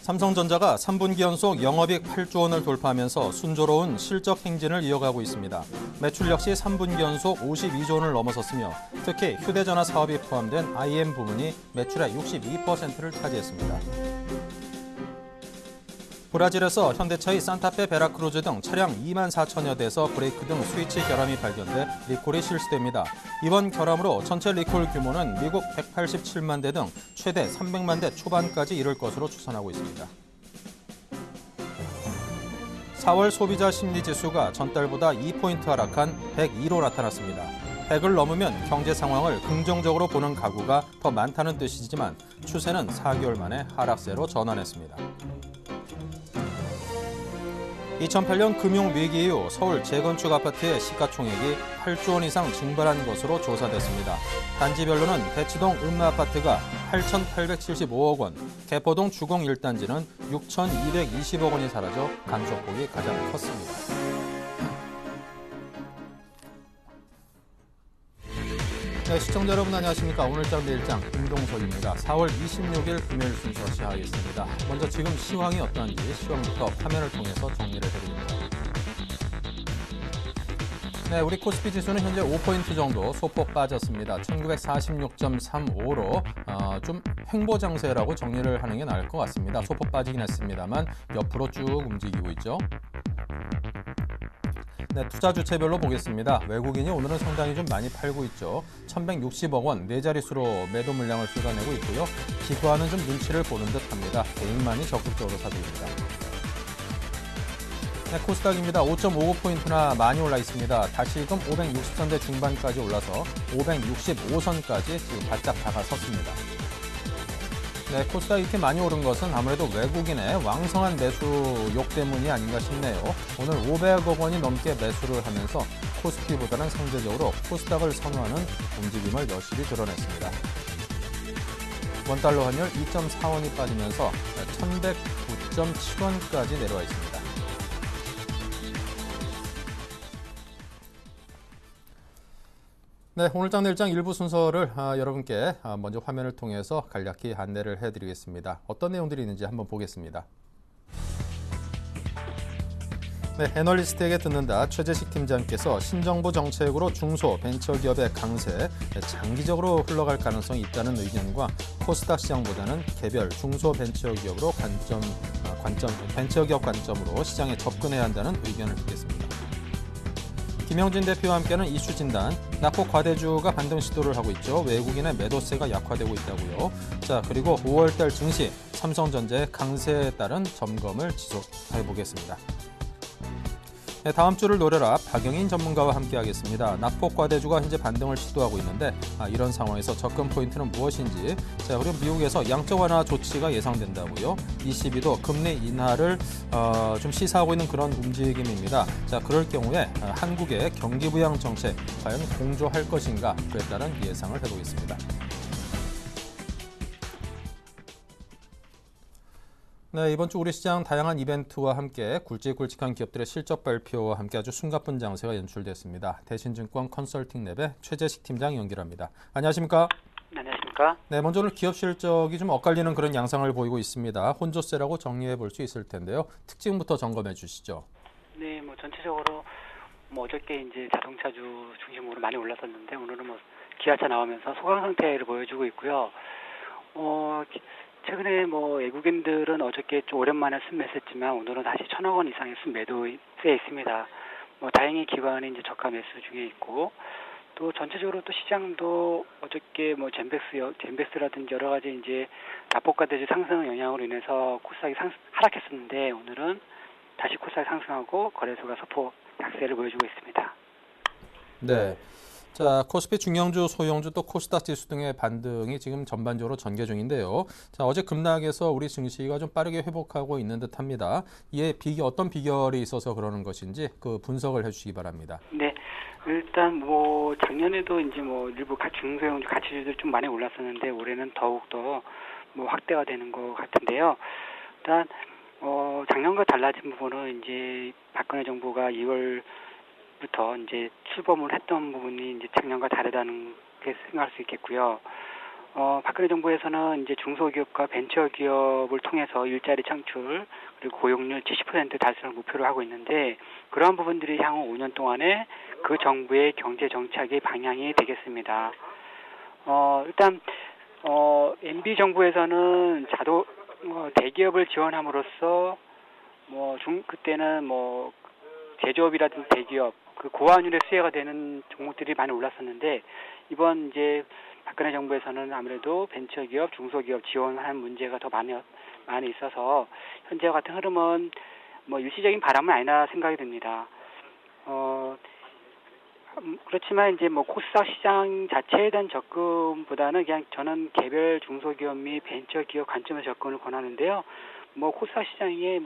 삼성전자가 3분기 연속 영업이익 8조 원을 돌파하면서 순조로운 실적 행진을 이어가고 있습니다. 매출 역시 3분기 연속 52조 원을 넘어섰으며 특히 휴대전화 사업이 포함된 IM 부문이 매출의 62%를 차지했습니다. 브라질에서 현대차의 산타페 베라크루즈 등 차량 2만 4천여 대에서 브레이크 등 스위치 결함이 발견돼 리콜이 실시됩니다. 이번 결함으로 전체 리콜 규모는 미국 187만 대 등 최대 300만 대 초반까지 이를 것으로 추산하고 있습니다. 4월 소비자 심리지수가 전달보다 2포인트 하락한 102로 나타났습니다. 100을 넘으면 경제 상황을 긍정적으로 보는 가구가 더 많다는 뜻이지만 추세는 4개월 만에 하락세로 전환했습니다. 2008년 금융위기 이후 서울 재건축 아파트의 시가총액이 8조 원 이상 증발한 것으로 조사됐습니다. 단지별로는 대치동 음마아파트가 8,875억 원, 개포동 주공 1단지는 6,220억 원이 사라져 감소폭이 가장 컸습니다. 네, 시청자 여러분 안녕하십니까. 오늘장 내일장 김동석입니다. 4월 26일 금요일 순서 시작하겠습니다. 먼저 지금 시황이 어떠한지 시황부터 화면을 통해서 정리를 해드립니다. 네, 우리 코스피 지수는 현재 5포인트 정도 소폭 빠졌습니다. 1946.35로 좀 횡보장세라고 정리를 하는 게 나을 것 같습니다. 소폭 빠지긴 했습니다만 옆으로 쭉 움직이고 있죠. 네, 투자 주체별로 보겠습니다. 외국인이 오늘은 상당히 좀 많이 팔고 있죠. 1,160억 원, 네 자릿수로 매도 물량을 쏟아내고 있고요. 기관은 좀 눈치를 보는 듯합니다. 개인만이 적극적으로 사고 있습니다. 네, 코스닥입니다. 5.59포인트나 많이 올라 있습니다. 다시금 560선대 중반까지 올라서 565선까지 지금 바짝 다가섰습니다. 네, 코스닥 이렇게 많이 오른 것은 아무래도 외국인의 왕성한 매수욕 때문이 아닌가 싶네요. 오늘 500억 원이 넘게 매수를 하면서 코스피보다는 상대적으로 코스닥을 선호하는 움직임을 여실히 드러냈습니다. 원달러 환율 2.4원이 빠지면서 1,109.7원까지 내려와 있습니다. 네, 오늘장 내일장 일부 순서를 여러분께 먼저 화면을 통해서 간략히 안내를 해드리겠습니다. 어떤 내용들이 있는지 한번 보겠습니다. 네, 애널리스트에게 듣는다. 최재식 팀장께서 신정부 정책으로 중소 벤처기업의 강세, 장기적으로 흘러갈 가능성이 있다는 의견과 코스닥 시장보다는 개별 중소 벤처기업으로 벤처기업 관점으로 시장에 접근해야 한다는 의견을 듣겠습니다. 김영진 대표와 함께하는 이슈 진단, 낙폭 과대주가 반등 시도를 하고 있죠. 외국인의 매도세가 약화되고 있다고요. 자, 그리고 5월달 증시, 삼성전자의 강세에 따른 점검을 지속해 보겠습니다. 네, 다음 주를 노려라. 박영인 전문가와 함께하겠습니다. 낙폭 과대주가 현재 반등을 시도하고 있는데 이런 상황에서 접근 포인트는 무엇인지, 자, 그리고 미국에서 양적 완화 조치가 예상된다고요. ECB도 금리 인하를 좀 시사하고 있는 그런 움직임입니다. 자, 그럴 경우에 한국의 경기 부양 정책 과연 공조할 것인가, 그에 따른 예상을 해보겠습니다. 네, 이번 주 우리 시장 다양한 이벤트와 함께 굵직굵직한 기업들의 실적 발표와 함께 아주 숨가쁜 장세가 연출됐습니다. 대신증권 컨설팅랩의 최재식 팀장 연결합니다. 안녕하십니까? 네, 안녕하십니까? 네, 먼저 오늘 기업 실적이 좀 엇갈리는 그런 양상을 보이고 있습니다. 혼조세라고 정리해 볼 수 있을 텐데요. 특징부터 점검해 주시죠. 네, 전체적으로 어저께 이제 자동차주 중심으로 많이 올랐었는데 오늘은 기아차 나오면서 소강 상태를 보여주고 있고요. 최근에 외국인들은 어저께 좀 오랜만에 순매수했지만 오늘은 다시 1,000억 원 이상의 순매도세에 있습니다. 다행히 기관이 이제 저가 매수 중에 있고, 또 전체적으로 또 시장도 어저께 젠백스라든지 여러 가지 이제 낙폭과대주 상승 영향으로 인해서 코스닥이 하락했었는데 오늘은 다시 코스닥이 상승하고 거래소가 소폭 약세를 보여주고 있습니다. 네. 자, 코스피 중형주, 소형주 또 코스닥 지수 등의 반등이 지금 전반적으로 전개 중인데요. 자, 어제 급락에서 우리 증시가 좀 빠르게 회복하고 있는 듯합니다. 이에 어떤 비결이 있어서 그러는 것인지 그 분석을 해주시기 바랍니다. 네, 일단 작년에도 이제 일부 중소형주 가치주들 좀 많이 올랐었는데 올해는 더욱 더 확대가 되는 것 같은데요. 일단 작년과 달라진 부분은 이제 박근혜 정부가 2월부터 이제 출범을 했던 부분이 이제 작년과 다르다는 게 생각할 수 있겠고요. 박근혜 정부에서는 이제 중소기업과 벤처기업을 통해서 일자리 창출 그리고 고용률 70% 달성을 목표로 하고 있는데 그러한 부분들이 향후 5년 동안에 그 정부의 경제 정책의 방향이 되겠습니다. 일단 MB 정부에서는 대기업을 지원함으로써 그때는 제조업이라든지 대기업 그 고환율의 수혜가 되는 종목들이 많이 올랐었는데 이번 이제 박근혜 정부에서는 아무래도 벤처기업, 중소기업 지원하는 문제가 더 많이 있어서 현재와 같은 흐름은 일시적인 바람은 아니라 생각이 듭니다. 그렇지만 이제 코스닥 시장 자체에 대한 접근보다는 그냥 저는 개별 중소기업 및 벤처기업 관점에서 접근을 권하는데요. 코스닥 시장에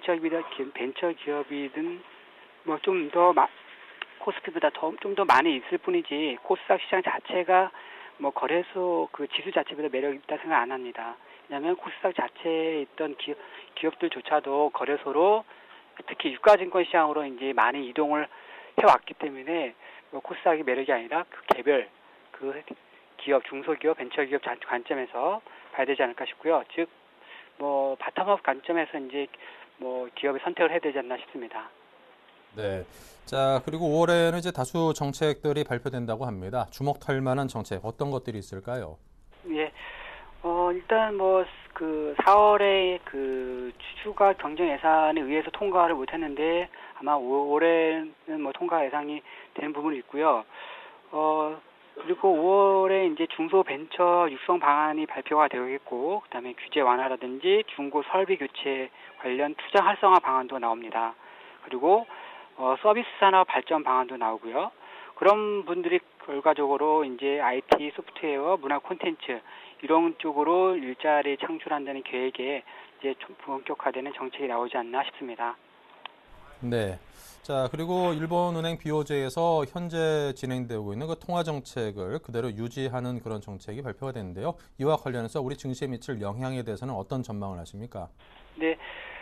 벤처기업이든 좀 더 코스피보다 좀 더 많이 있을 뿐이지 코스닥 시장 자체가 거래소 그 지수 자체보다 매력 있다 생각 안 합니다. 왜냐하면 코스닥 자체에 있던 기업들조차도 거래소로 특히 유가증권 시장으로 이제 많이 이동을 해왔기 때문에 코스닥이 매력이 아니라 그 개별 그 기업, 중소기업, 벤처기업 관점에서 봐야 되지 않을까 싶고요. 즉 바텀업 관점에서 이제 기업의 선택을 해야 되지 않나 싶습니다. 네. 자, 그리고 5월에는 이제 다수 정책들이 발표된다고 합니다. 주목할 만한 정책 어떤 것들이 있을까요? 예. 일단 그 4월에 그 추가 경정 예산에 의해서 통과를 못했는데 아마 올해는 통과 예상이 되는 부분이 있고요. 그리고 5월에 이제 중소벤처 육성 방안이 발표가 되겠고, 그다음에 규제 완화라든지 중고 설비 교체 관련 투자 활성화 방안도 나옵니다. 그리고 서비스 산업 발전 방안도 나오고요. 그런 분들이 결과적으로 이제 IT, 소프트웨어, 문화 콘텐츠 이런 쪽으로 일자리 창출한다는 계획에 이제 좀 본격화되는 정책이 나오지 않나 싶습니다. 네. 자, 그리고 일본은행 BOJ에서 현재 진행되고 있는 그 통화 정책을 그대로 유지하는 그런 정책이 발표가 됐는데요. 이와 관련해서 우리 증시에 미칠 영향에 대해서는 어떤 전망을 하십니까? 네,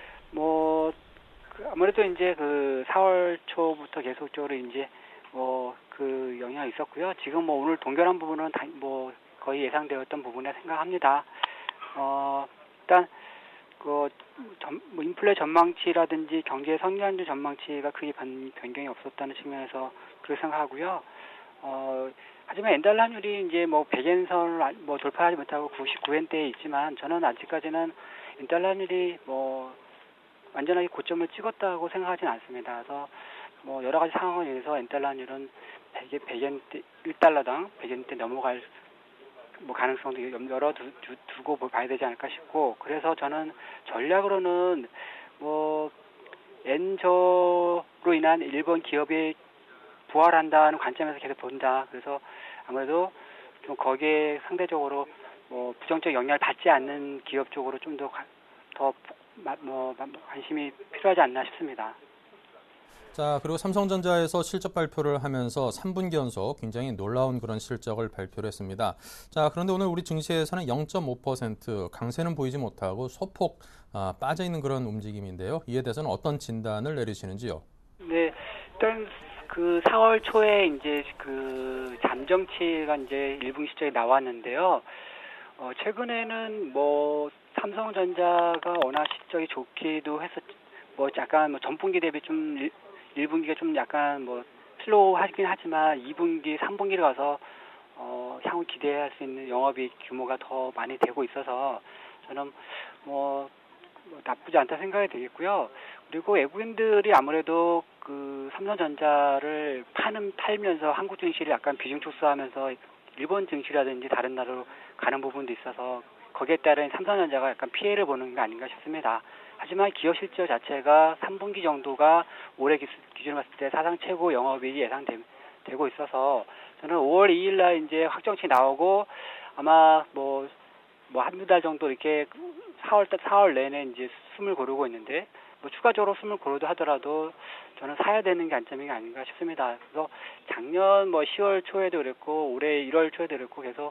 아무래도 이제 그 4월 초부터 계속적으로 이제 그 영향이 있었고요. 지금 오늘 동결한 부분은 거의 예상되었던 부분이라 생각합니다. 일단 인플레 전망치라든지 경제 성장률 전망치가 크게 변경이 없었다는 측면에서 그렇게 생각하고요. 하지만 엔달러율이 이제 100엔선을 돌파하지 못하고 99엔대에 있지만 저는 아직까지는 엔달러율이 완전하게 고점을 찍었다고 생각하지는 않습니다. 그래서 여러 가지 상황에 의해서 엔달러율은 100엔대 1달러당 100엔대 넘어갈 가능성도 두고 봐야 되지 않을까 싶고, 그래서 저는 전략으로는 엔저로 인한 일본 기업이 부활한다는 관점에서 계속 본다. 그래서 아무래도 좀 거기에 상대적으로 부정적 영향을 받지 않는 기업 쪽으로 좀 더 관심이 필요하지 않나 싶습니다. 자, 그리고 삼성전자에서 실적 발표를 하면서 3분기 연속 굉장히 놀라운 그런 실적을 발표를 했습니다. 자, 그런데 오늘 우리 증시에서는 0.5% 강세는 보이지 못하고 소폭 빠져 있는 그런 움직임인데요. 이에 대해서는 어떤 진단을 내리시는지요? 네, 일단 그 4월 초에 이제 그 잠정치가 이제 1분기 실적이 나왔는데요. 최근에는 삼성전자가 워낙 실적이 좋기도 했었, 약간 전분기 대비 좀 1분기가 좀 약간 슬로우하긴 하지만 2분기, 3분기를 가서 향후 기대할 수 있는 영업이익 규모가 더 많이 되고 있어서 저는 나쁘지 않다 생각이 되겠고요. 그리고 외국인들이 아무래도 그 삼성전자를 팔면서 한국 증시를 약간 비중 축소하면서 일본 증시라든지 다른 나라로 가는 부분도 있어서 거기에 따른 삼성전자가 약간 피해를 보는 게 아닌가 싶습니다. 하지만 기업 실적 자체가 3분기 정도가 올해 기준으로 봤을 때 사상 최고 영업이익이 예상되고 있어서 저는 5월 2일 날 이제 확정치 나오고 아마 한두 달 정도 이렇게 4월 내내 이제 숨을 고르고 있는데 추가적으로 숨을 고르도 하더라도 저는 사야 되는 게 안점이 아닌가 싶습니다. 그래서 작년 10월 초에도 그랬고 올해 1월 초에도 그랬고 계속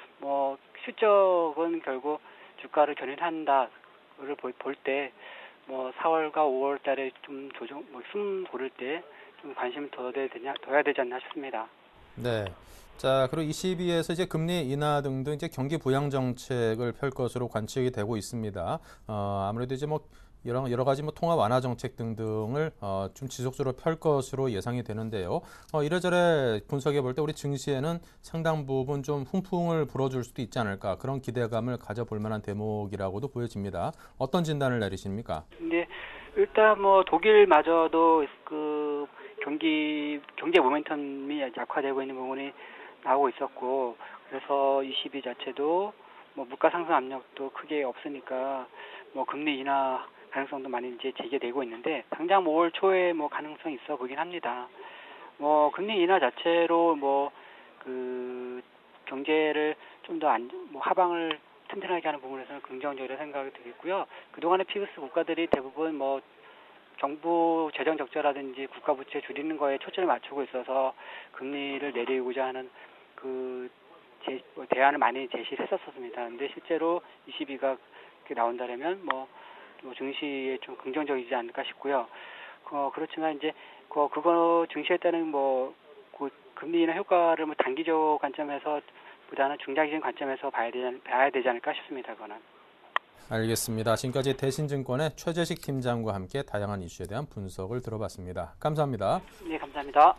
실적은 결국 주가를 견인한다를 볼 때 4월과 5월 달에 좀 숨 고를 때 좀 관심을 둬야 되지 않나 싶습니다. 네. 자, 그리고 22에서 이제 금리 인하 등등 이제 경기 부양 정책을 펼 것으로 관측이 되고 있습니다. 아무래도 이제 뭐 여러 가지 뭐 통화 완화 정책 등등을 좀 지속적으로 펼 것으로 예상이 되는데요. 이래저래 분석해 볼 때 우리 증시에는 상당 부분 좀 훈풍을 불어줄 수도 있지 않을까 그런 기대감을 가져볼 만한 대목이라고도 보여집니다. 어떤 진단을 내리십니까? 근데 일단 뭐 독일마저도 그 경제 모멘텀이 약화되고 있는 부분이 나오고 있었고, 그래서 22 자체도 뭐 물가 상승 압력도 크게 없으니까 뭐 금리 인하 가능성도 많이 이제 제기되고 있는데, 당장 뭐 올 초에 뭐 가능성이 있어 보긴 합니다. 뭐 금리 인하 자체로 뭐 그 경제를 좀 더 뭐 하방을 튼튼하게 하는 부분에서는 긍정적으로 생각이 되겠고요. 그동안의 피그스 국가들이 대부분 뭐 정부 재정 적자라든지 국가 부채 줄이는 거에 초점을 맞추고 있어서 금리를 내리고자 하는 그 대안을 많이 제시를 했었습니다. 근데 실제로 22가 나온다면 뭐 증시에 좀 긍정적이지 않을까 싶고요. 그렇지만 이제 그거 증시에 따른 그 금리 인하 효과를 뭐 단기적 관점에서 보다는 중장기적인 관점에서 봐야 되지 않을까 싶습니다. 그거는. 알겠습니다. 지금까지 대신증권의 최재식 팀장과 함께 다양한 이슈에 대한 분석을 들어봤습니다. 감사합니다. 네, 감사합니다.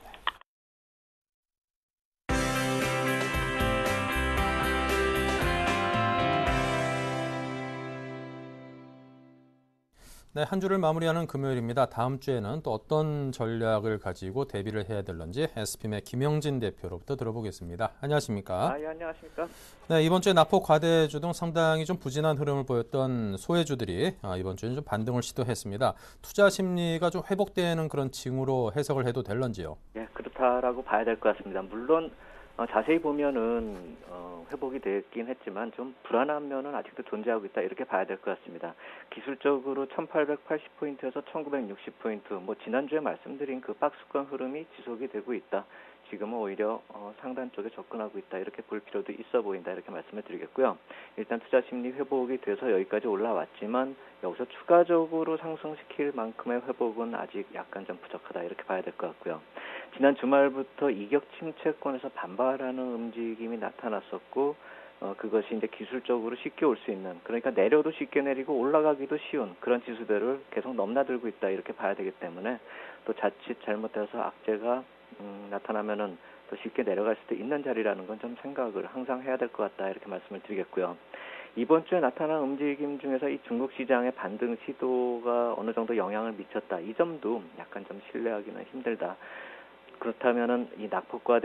네, 한 주를 마무리하는 금요일입니다. 다음 주에는 또 어떤 전략을 가지고 대비를 해야 될런지 SPM의 김영진 대표로부터 들어보겠습니다. 안녕하십니까? 예, 안녕하십니까? 네, 이번 주에 낙폭 과대주 등 상당히 좀 부진한 흐름을 보였던 소외주들이 이번 주에는 좀 반등을 시도했습니다. 투자 심리가 좀 회복되는 그런 징후로 해석을 해도 될런지요? 예, 그렇다라고 봐야 될 것 같습니다. 물론 자세히 보면은 회복이 됐긴 했지만 좀 불안한 면은 아직도 존재하고 있다 이렇게 봐야 될 것 같습니다. 기술적으로 1880포인트에서 1960포인트, 뭐 지난주에 말씀드린 그 박스권 흐름이 지속이 되고 있다. 지금은 오히려 상단 쪽에 접근하고 있다 이렇게 볼 필요도 있어 보인다 이렇게 말씀을 드리겠고요. 일단 투자 심리 회복이 돼서 여기까지 올라왔지만 여기서 추가적으로 상승시킬 만큼의 회복은 아직 약간 좀 부족하다 이렇게 봐야 될 것 같고요. 지난 주말부터 이격 침체권에서 반발하는 움직임이 나타났었고 그것이 이제 기술적으로 쉽게 올 수 있는, 그러니까 내려도 쉽게 내리고 올라가기도 쉬운 그런 지수대를 계속 넘나들고 있다 이렇게 봐야 되기 때문에, 또 자칫 잘못해서 악재가 나타나면은 더 쉽게 내려갈 수도 있는 자리라는 건 좀 생각을 항상 해야 될 것 같다 이렇게 말씀을 드리겠고요. 이번 주에 나타난 움직임 중에서 이 중국 시장의 반등 시도가 어느 정도 영향을 미쳤다, 이 점도 약간 좀 신뢰하기는 힘들다. 그렇다면은 이 낙폭과대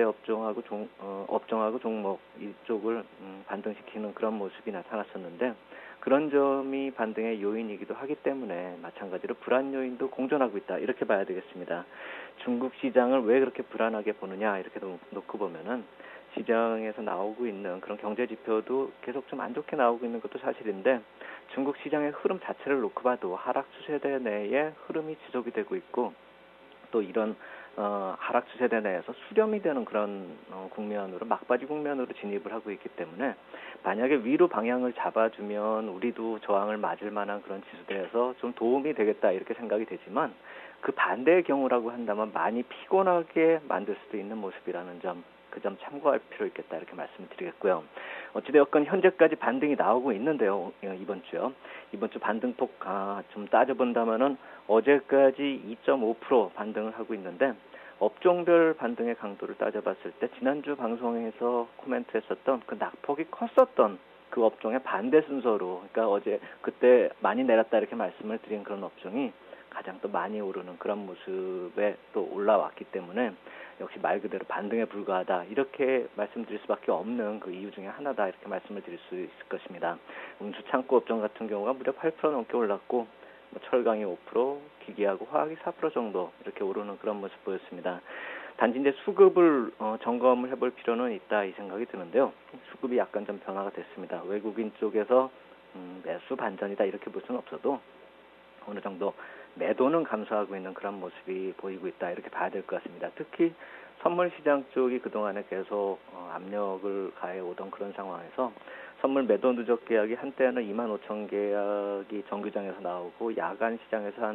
업종하고 종목 이쪽을 반등시키는 그런 모습이 나타났었는데, 그런 점이 반등의 요인이기도 하기 때문에 마찬가지로 불안 요인도 공존하고 있다 이렇게 봐야 되겠습니다. 중국 시장을 왜 그렇게 불안하게 보느냐 이렇게 놓고 보면은, 시장에서 나오고 있는 그런 경제 지표도 계속 좀 안 좋게 나오고 있는 것도 사실인데, 중국 시장의 흐름 자체를 놓고 봐도 하락 추세대 내에 흐름이 지속이 되고 있고, 또 이런 하락 추세대 내에서 수렴이 되는 그런 국면으로, 막바지 국면으로 진입을 하고 있기 때문에, 만약에 위로 방향을 잡아주면 우리도 저항을 맞을 만한 그런 지수대에서 좀 도움이 되겠다 이렇게 생각이 되지만, 그 반대의 경우라고 한다면 많이 피곤하게 만들 수도 있는 모습이라는 점, 그 점 참고할 필요 있겠다 이렇게 말씀을 드리겠고요. 어찌되었건 현재까지 반등이 나오고 있는데요. 이번 주 반등폭 좀 따져본다면은 어제까지 2.5% 반등을 하고 있는데, 업종별 반등의 강도를 따져봤을 때 지난주 방송에서 코멘트했었던 그 낙폭이 컸었던 그 업종의 반대 순서로, 그러니까 그때 많이 내렸다 이렇게 말씀을 드린 그런 업종이 가장 또 많이 오르는 그런 모습에 또 올라왔기 때문에, 역시 말 그대로 반등에 불과하다 이렇게 말씀드릴 수밖에 없는 그 이유 중에 하나다 이렇게 말씀을 드릴 수 있을 것입니다. 운수 창고 업종 같은 경우가 무려 8% 넘게 올랐고, 철강이 5%, 기계하고 화학이 4% 정도 이렇게 오르는 그런 모습 보였습니다. 단지 이제 수급을 점검을 해볼 필요는 있다 이 생각이 드는데요. 수급이 약간 좀 변화가 됐습니다. 외국인 쪽에서 매수 반전이다 이렇게 볼 수는 없어도 어느 정도 매도는 감소하고 있는 그런 모습이 보이고 있다 이렇게 봐야 될 것 같습니다. 특히 선물 시장 쪽이 그동안에 계속 압력을 가해오던 그런 상황에서 선물 매도 누적 계약이 한때는 25,000 계약이 정규장에서 나오고, 야간 시장에서 한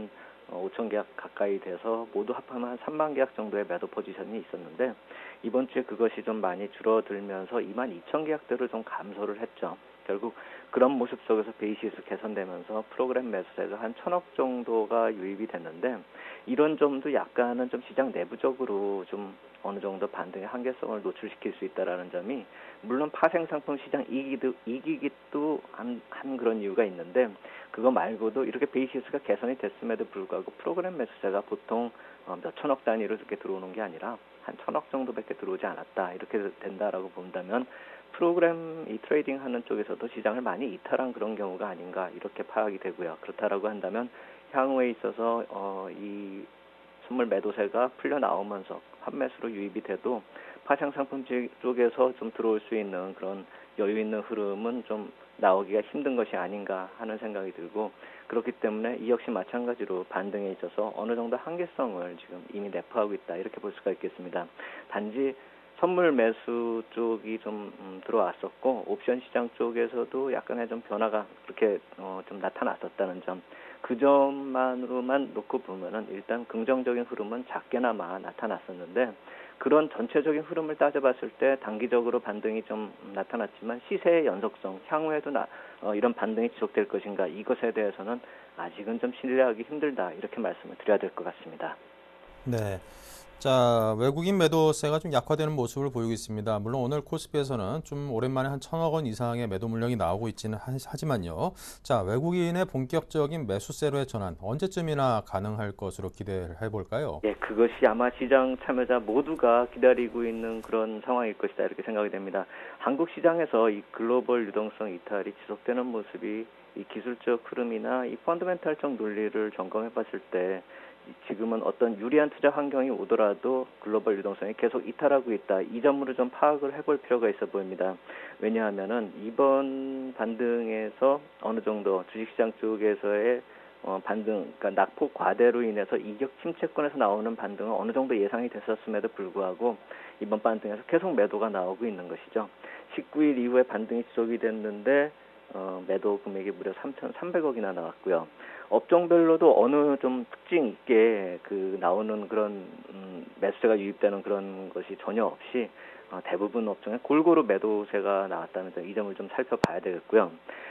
5천 계약 가까이 돼서 모두 합하면 한 3만 계약 정도의 매도 포지션이 있었는데 이번 주에 그것이 좀 많이 줄어들면서 2만 2천 계약대로 좀 감소를 했죠. 결국 그런 모습 속에서 베이시스 개선되면서 프로그램 매수세가 한 1,000억 정도가 유입이 됐는데 이런 점도 약간은 좀 시장 내부적으로 좀 어느 정도 반등의 한계성을 노출시킬 수 있다라는 점이 물론 파생상품 시장 이기기도 한 그런 이유가 있는데 그거 말고도 이렇게 베이시스가 개선이 됐음에도 불구하고 프로그램 매수세가 보통 몇 천억 단위로 이렇게 들어오는 게 아니라 한 1,000억 정도밖에 들어오지 않았다. 이렇게 된다라고 본다면 프로그램 이 트레이딩 하는 쪽에서도 시장을 많이 이탈한 그런 경우가 아닌가 이렇게 파악이 되고요. 그렇다라고 한다면 향후에 있어서 이 선물 매도세가 풀려 나오면서 판매수로 유입이 돼도 파생상품 쪽에서 좀 들어올 수 있는 그런 여유 있는 흐름은 좀 나오기가 힘든 것이 아닌가 하는 생각이 들고 그렇기 때문에 이 역시 마찬가지로 반등에 있어서 어느 정도 한계성을 지금 이미 내포하고 있다 이렇게 볼 수가 있겠습니다. 단지 선물 매수 쪽이 좀 들어왔었고 옵션 시장 쪽에서도 약간의 좀 변화가 그렇게 좀 나타났었다는 점, 그 점만으로만 놓고 보면은 일단 긍정적인 흐름은 작게나마 나타났었는데 그런 전체적인 흐름을 따져봤을 때 단기적으로 반등이 좀 나타났지만 시세의 연속성, 향후에도 이런 반등이 지속될 것인가 이것에 대해서는 아직은 좀 신뢰하기 힘들다 이렇게 말씀을 드려야 될 것 같습니다. 네. 자, 외국인 매도세가 좀 약화되는 모습을 보이고 있습니다. 물론 오늘 코스피에서는 좀 오랜만에 한 1,000억 원 이상의 매도 물량이 나오고 있지는 하지만요. 자, 외국인의 본격적인 매수세로의 전환 언제쯤이나 가능할 것으로 기대를 해볼까요? 예, 그것이 아마 시장 참여자 모두가 기다리고 있는 그런 상황일 것이다 이렇게 생각이 됩니다. 한국 시장에서 이 글로벌 유동성 이탈이 지속되는 모습이 이 기술적 흐름이나 이 펀더멘탈적 논리를 점검해봤을 때 지금은 어떤 유리한 투자 환경이 오더라도 글로벌 유동성이 계속 이탈하고 있다. 이 점으로 좀 파악을 해볼 필요가 있어 보입니다. 왜냐하면은 이번 반등에서 어느 정도 주식시장 쪽에서의 반등, 그러니까 낙폭 과대로 인해서 이격 침체권에서 나오는 반등은 어느 정도 예상이 됐었음에도 불구하고 이번 반등에서 계속 매도가 나오고 있는 것이죠. 19일 이후에 반등이 지속이 됐는데 매도 금액이 무려 3,300억이나 나왔고요. 업종별로도 어느 좀 특징 있게 그 나오는 그런 매수세가 유입되는 그런 것이 전혀 없이 대부분 업종에 골고루 매도세가 나왔다는 점, 이 점을 좀 살펴봐야 되겠고요.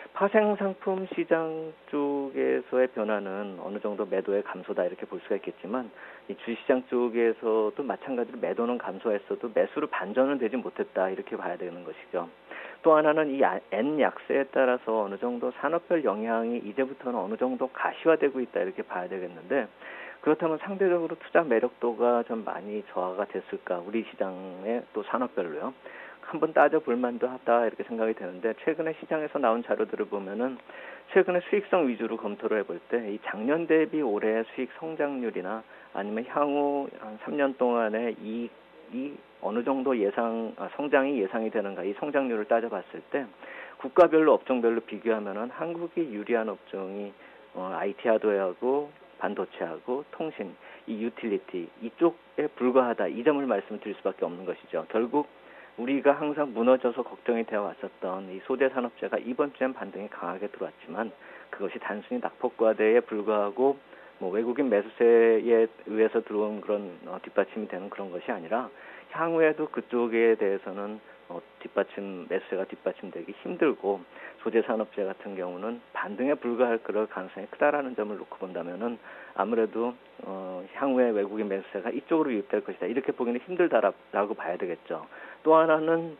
파생상품 시장 쪽에서의 변화는 어느 정도 매도의 감소다 이렇게 볼 수가 있겠지만 이 주식시장 쪽에서도 마찬가지로 매도는 감소했어도 매수로 반전은 되지 못했다 이렇게 봐야 되는 것이죠. 또 하나는 이 N 약세에 따라서 어느 정도 산업별 영향이 이제부터는 어느 정도 가시화되고 있다 이렇게 봐야 되겠는데 그렇다면 상대적으로 투자 매력도가 좀 많이 저하가 됐을까 우리 시장의 또 산업별로요. 한번 따져볼 만도 하다 이렇게 생각이 되는데 최근에 시장에서 나온 자료들을 보면은 최근에 수익성 위주로 검토를 해볼 때 이 작년 대비 올해 수익 성장률이나 아니면 향후 한 3년 동안의 이익이 어느 정도 성장이 예상이 되는가 이 성장률을 따져봤을 때 국가별로 업종별로 비교하면은 한국이 유리한 업종이 IT 하드웨어하고 반도체하고 통신, 이 유틸리티 이쪽에 불과하다 이 점을 말씀드릴 수밖에 없는 것이죠. 결국 우리가 항상 무너져서 걱정이 되어 왔었던 이 소재 산업재가 이번 주엔 반등이 강하게 들어왔지만 그것이 단순히 낙폭과대에 불과하고 외국인 매수세에 의해서 들어온 그런 뒷받침이 되는 그런 것이 아니라 향후에도 그쪽에 대해서는 매수세가 뒷받침되기 힘들고 소재 산업재 같은 경우는 반등에 불과할 그럴 가능성이 크다라는 점을 놓고 본다면은 아무래도 향후에 외국인 매수세가 이쪽으로 유입될 것이다 이렇게 보기는 힘들다라고 봐야 되겠죠. 또 하나는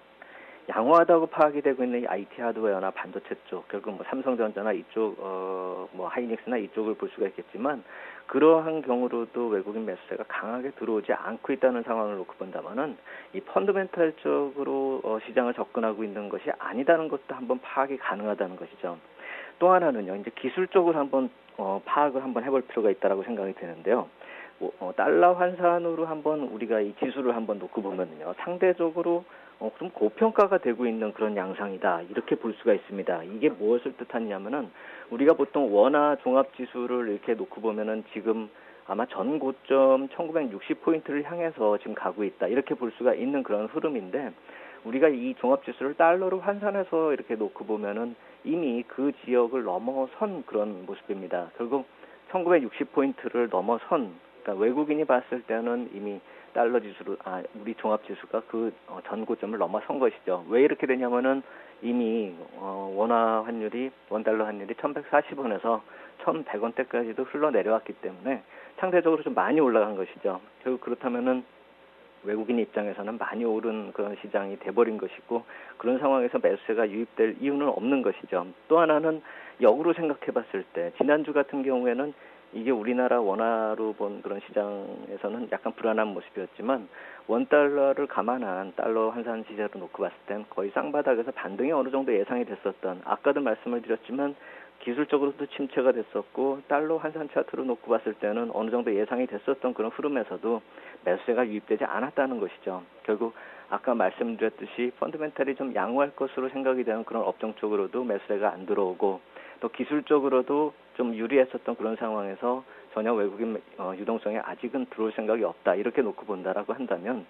양호하다고 파악이 되고 있는 이 IT 하드웨어나 반도체 쪽, 결국 삼성전자나 이쪽, 하이닉스나 이쪽을 볼 수가 있겠지만, 그러한 경우로도 외국인 매수세가 강하게 들어오지 않고 있다는 상황을 놓고 본다면은, 이 펀더멘탈적으로 시장을 접근하고 있는 것이 아니다는 것도 한번 파악이 가능하다는 것이죠. 또 하나는요, 이제 기술적으로 한번 파악을 한번 해볼 필요가 있다라고 생각이 되는데요. 달러 환산으로 한번 우리가 이 지수를 한번 놓고 보면요, 상대적으로 좀 고평가가 되고 있는 그런 양상이다 이렇게 볼 수가 있습니다. 이게 무엇을 뜻하냐면은 우리가 보통 원화 종합지수를 이렇게 놓고 보면은 지금 아마 전 고점 1960포인트를 향해서 지금 가고 있다 이렇게 볼 수가 있는 그런 흐름인데 우리가 이 종합지수를 달러로 환산해서 이렇게 놓고 보면은 이미 그 지역을 넘어선 그런 모습입니다. 결국 1960포인트를 넘어선, 그러니까 외국인이 봤을 때는 이미 달러 지수로, 우리 종합 지수가 그 전 고점을 넘어선 것이죠. 왜 이렇게 되냐면은 이미 원화 환율이, 원달러 환율이 1140원에서 1100원대까지도 흘러내려왔기 때문에 상대적으로 좀 많이 올라간 것이죠. 결국 그렇다면은 외국인 입장에서는 많이 오른 그런 시장이 돼버린 것이고, 그런 상황에서 매수세가 유입될 이유는 없는 것이죠. 또 하나는 역으로 생각해 봤을 때, 지난주 같은 경우에는 이게 우리나라 원화로 본 그런 시장에서는 약간 불안한 모습이었지만, 원달러를 감안한 달러 환산 시세로 놓고 봤을 땐 거의 쌍바닥에서 반등이 어느 정도 예상이 됐었던, 아까도 말씀을 드렸지만 기술적으로도 침체가 됐었고, 달러 환산 차트로 놓고 봤을 때는 어느 정도 예상이 됐었던 그런 흐름에서도 매수세가 유입되지 않았다는 것이죠. 결국 아까 말씀드렸듯이 펀더멘탈이 좀 양호할 것으로 생각이 되는 그런 업종 쪽으로도 매수세가 안 들어오고, 또 기술적으로도 좀 유리했었던 그런 상황에서 전혀 외국인 유동성에 아직은 들어올 생각이 없다, 이렇게 놓고 본다라고 한다면,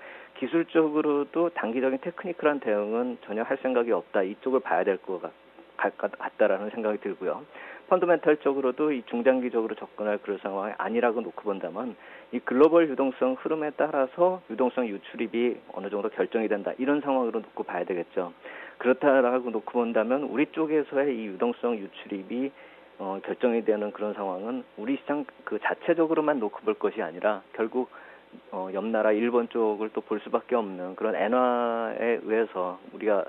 기술적으로도 단기적인 테크니컬한 대응은 전혀 할 생각이 없다, 이쪽을 봐야 될 것 같다라는 생각이 들고요. 펀더멘탈적으로도 이 중장기적으로 접근할 그런 상황이 아니라고 놓고 본다면, 이 글로벌 유동성 흐름에 따라서 유동성 유출입이 어느 정도 결정이 된다, 이런 상황으로 놓고 봐야 되겠죠. 그렇다라고 놓고 본다면 우리 쪽에서의 이 유동성 유출입이 결정이 되는 그런 상황은 우리 시장 그 자체적으로만 놓고 볼 것이 아니라 결국 옆나라 일본 쪽을 또 볼 수밖에 없는 그런 엔화에 의해서 우리가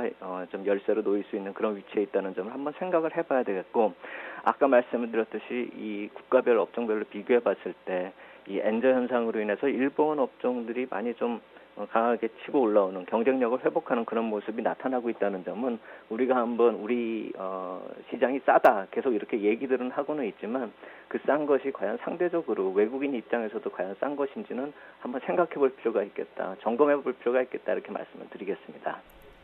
좀 열세로 놓일 수 있는 그런 위치에 있다는 점을 한번 생각을 해봐야 되겠고, 아까 말씀을 드렸듯이 이 국가별 업종별로 비교해 봤을 때 이 엔저 현상으로 인해서 일본 업종들이 많이 좀 강하게 치고 올라오는, 경쟁력을 회복하는 그런 모습이 나타나고 있다는 점은, 우리가 한번 우리 시장이 싸다 계속 이렇게 얘기들은 하고는 있지만, 그 싼 것이 과연 상대적으로 외국인 입장에서도 과연 싼 것인지는 한번 생각해 볼 필요가 있겠다, 점검해 볼 필요가 있겠다, 이렇게 말씀을 드리겠습니다.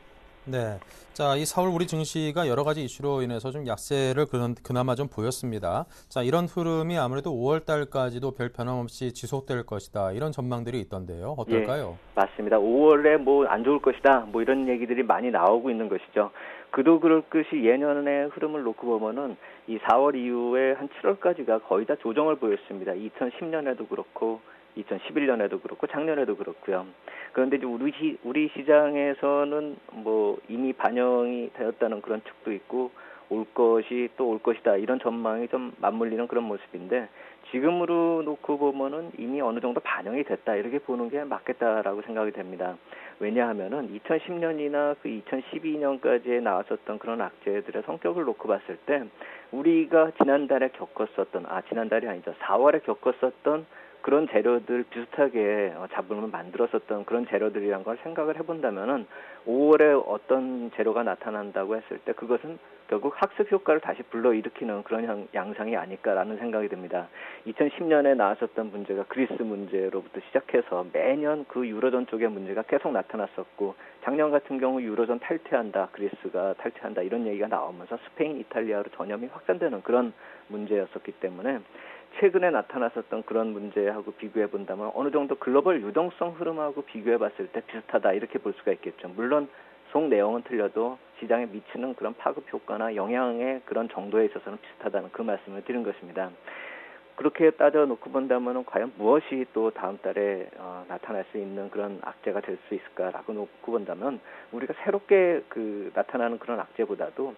네. 자, 이 4월 우리 증시가 여러 가지 이슈로 인해서 좀 약세를 그나마 좀 보였습니다. 자, 이런 흐름이 아무래도 5월 달까지도 별 변함 없이 지속될 것이다, 이런 전망들이 있던데요. 어떨까요? 예, 맞습니다. 5월에 뭐 안 좋을 것이다, 뭐 이런 얘기들이 많이 나오고 있는 것이죠. 그도 그럴 것이 예년의 흐름을 놓고 보면은 이 4월 이후에 한 7월까지가 거의 다 조정을 보였습니다. 2010년에도 그렇고 2011년에도 그렇고 작년에도 그렇고요. 그런데 이제 우리 시장에서는 뭐 이미 반영이 되었다는 그런 측도 있고, 올 것이다, 이런 전망이 좀 맞물리는 그런 모습인데, 지금으로 놓고 보면은 이미 어느 정도 반영이 됐다, 이렇게 보는 게 맞겠다라고 생각이 됩니다. 왜냐하면은 2010년이나 그 2012년까지에 나왔었던 그런 악재들의 성격을 놓고 봤을 때, 우리가 지난달에 겪었었던, 지난달이 아니죠, 4월에 겪었었던 그런 재료들 비슷하게 잡음을 만들었었던 그런 재료들이란 걸 생각을 해본다면은, 5월에 어떤 재료가 나타난다고 했을 때 그것은 결국 학습 효과를 다시 불러일으키는 그런 양상이 아닐까라는 생각이 듭니다. 2010년에 나왔었던 문제가 그리스 문제로부터 시작해서 매년 그 유로존 쪽의 문제가 계속 나타났었고, 작년 같은 경우 유로존 탈퇴한다, 그리스가 탈퇴한다, 이런 얘기가 나오면서 스페인, 이탈리아로 전염이 확산되는 그런 문제였었기 때문에, 최근에 나타났었던 그런 문제하고 비교해 본다면 어느 정도 글로벌 유동성 흐름하고 비교해 봤을 때 비슷하다, 이렇게 볼 수가 있겠죠. 물론 속 내용은 틀려도 시장에 미치는 그런 파급 효과나 영향의 그런 정도에 있어서는 비슷하다는 그 말씀을 드린 것입니다. 그렇게 따져놓고 본다면 과연 무엇이 또 다음 달에 나타날 수 있는 그런 악재가 될 수 있을까라고 놓고 본다면, 우리가 새롭게 나타나는 그런 악재보다도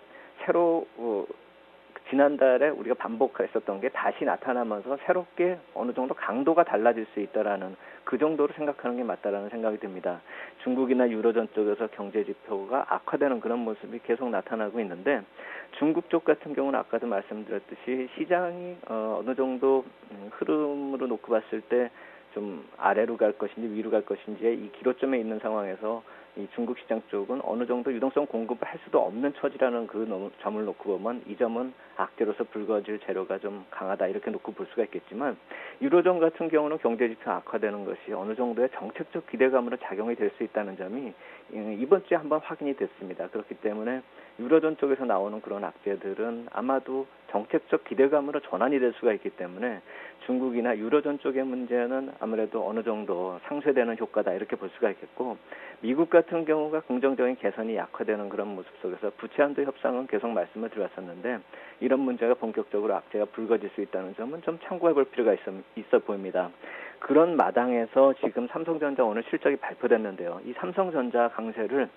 지난달에 우리가 반복했었던 게 다시 나타나면서 새롭게 어느 정도 강도가 달라질 수 있다라는, 그 정도로 생각하는 게 맞다라는 생각이 듭니다. 중국이나 유로존 쪽에서 경제 지표가 악화되는 그런 모습이 계속 나타나고 있는데, 중국 쪽 같은 경우는 아까도 말씀드렸듯이 시장이 어느 정도 흐름으로 놓고 봤을 때 좀 아래로 갈 것인지 위로 갈 것인지의 이 기로점에 있는 상황에서 이 중국 시장 쪽은 어느 정도 유동성 공급을 할 수도 없는 처지라는 그 점을 놓고 보면, 이 점은 악재로서 불거질 재료가 좀 강하다, 이렇게 놓고 볼 수가 있겠지만, 유로존 같은 경우는 경제지표 악화되는 것이 어느 정도의 정책적 기대감으로 작용이 될 수 있다는 점이 이번 주에 한번 확인이 됐습니다. 그렇기 때문에 유로존 쪽에서 나오는 그런 악재들은 아마도 정책적 기대감으로 전환이 될 수가 있기 때문에, 중국이나 유로존 쪽의 문제는 아무래도 어느 정도 상쇄되는 효과다, 이렇게 볼 수가 있겠고, 미국 같은 같은 경우가 긍정적인 개선이 약화되는 그런 모습 속에서 부채 한도 협상은 계속 말씀을 드렸었는데 이런 문제가 본격적으로 악재가 불거질 수 있다는 점은 좀 참고해 볼 필요가 있어 보입니다. 그런 마당에서 지금 삼성전자 오늘 실적이 발표됐는데요. 이 삼성전자 강세를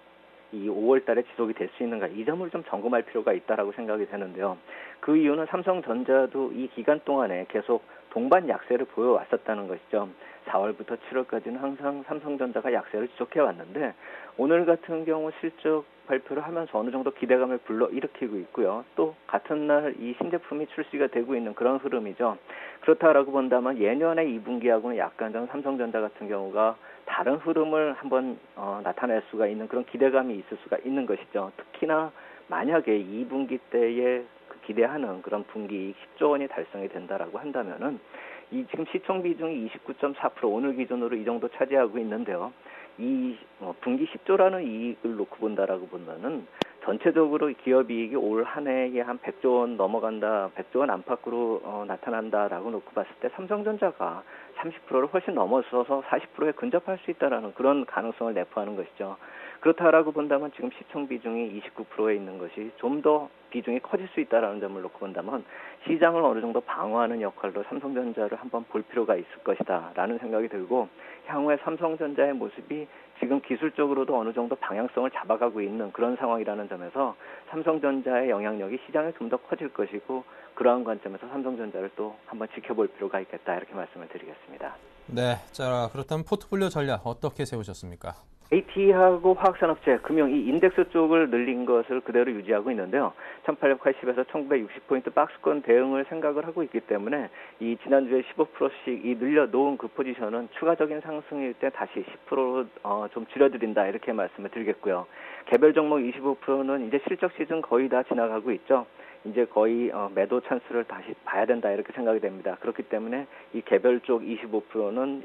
이 5월 달에 지속이 될 수 있는가 이 점을 좀 점검할 필요가 있다라고 생각이 되는데요. 그 이유는 삼성전자도 이 기간 동안에 계속 동반 약세를 보여왔었다는 것이죠. 4월부터 7월까지는 항상 삼성전자가 약세를 지속해 왔는데 오늘 같은 경우 실적 발표를 하면서 어느 정도 기대감을 불러일으키고 있고요. 또 같은 날 이 신제품이 출시가 되고 있는 그런 흐름이죠. 그렇다라고 본다면 예년의 2분기하고는 약간 좀 삼성전자 같은 경우가 다른 흐름을 한번 나타낼 수가 있는 그런 기대감이 있을 수가 있는 것이죠. 특히나 만약에 2분기 때에 기대하는 그런 분기이익 10조 원이 달성이 된다라고 한다면은 이 지금 시총 비중이 29.4% 오늘 기준으로 이 정도 차지하고 있는데요. 이 분기 10조라는 이익을 놓고 본다라고 보면은 전체적으로 기업이익이 올 한 해에 한 100조 원 넘어간다, 100조 원 안팎으로 나타난다라고 놓고 봤을 때 삼성전자가 30%를 훨씬 넘어서서 40%에 근접할 수 있다라는 그런 가능성을 내포하는 것이죠. 그렇다라고 본다면 지금 시총 비중이 29%에 있는 것이 좀 더 비중이 커질 수 있다라는 점을 놓고 본다면 시장을 어느 정도 방어하는 역할로 삼성전자를 한번 볼 필요가 있을 것이다라는 생각이 들고 향후에 삼성전자의 모습이 지금 기술적으로도 어느 정도 방향성을 잡아가고 있는 그런 상황이라는 점에서 삼성전자의 영향력이 시장에 좀 더 커질 것이고 그러한 관점에서 삼성전자를 또 한번 지켜볼 필요가 있겠다 이렇게 말씀을 드리겠습니다. 네, 자 그렇다면 포트폴리오 전략 어떻게 세우셨습니까? AT하고 화학산업재, 금융 이 인덱스 쪽을 늘린 것을 그대로 유지하고 있는데요. 1880에서 1960포인트 박스권 대응을 생각을 하고 있기 때문에 이 지난주에 15%씩 이 늘려놓은 그 포지션은 추가적인 상승일 때 다시 10%로 좀 줄여드린다 이렇게 말씀을 드리겠고요. 개별 종목 25%는 이제 실적 시즌 거의 다 지나가고 있죠. 이제 거의 매도 찬스를 다시 봐야 된다 이렇게 생각이 됩니다. 그렇기 때문에 이 개별 쪽 25%는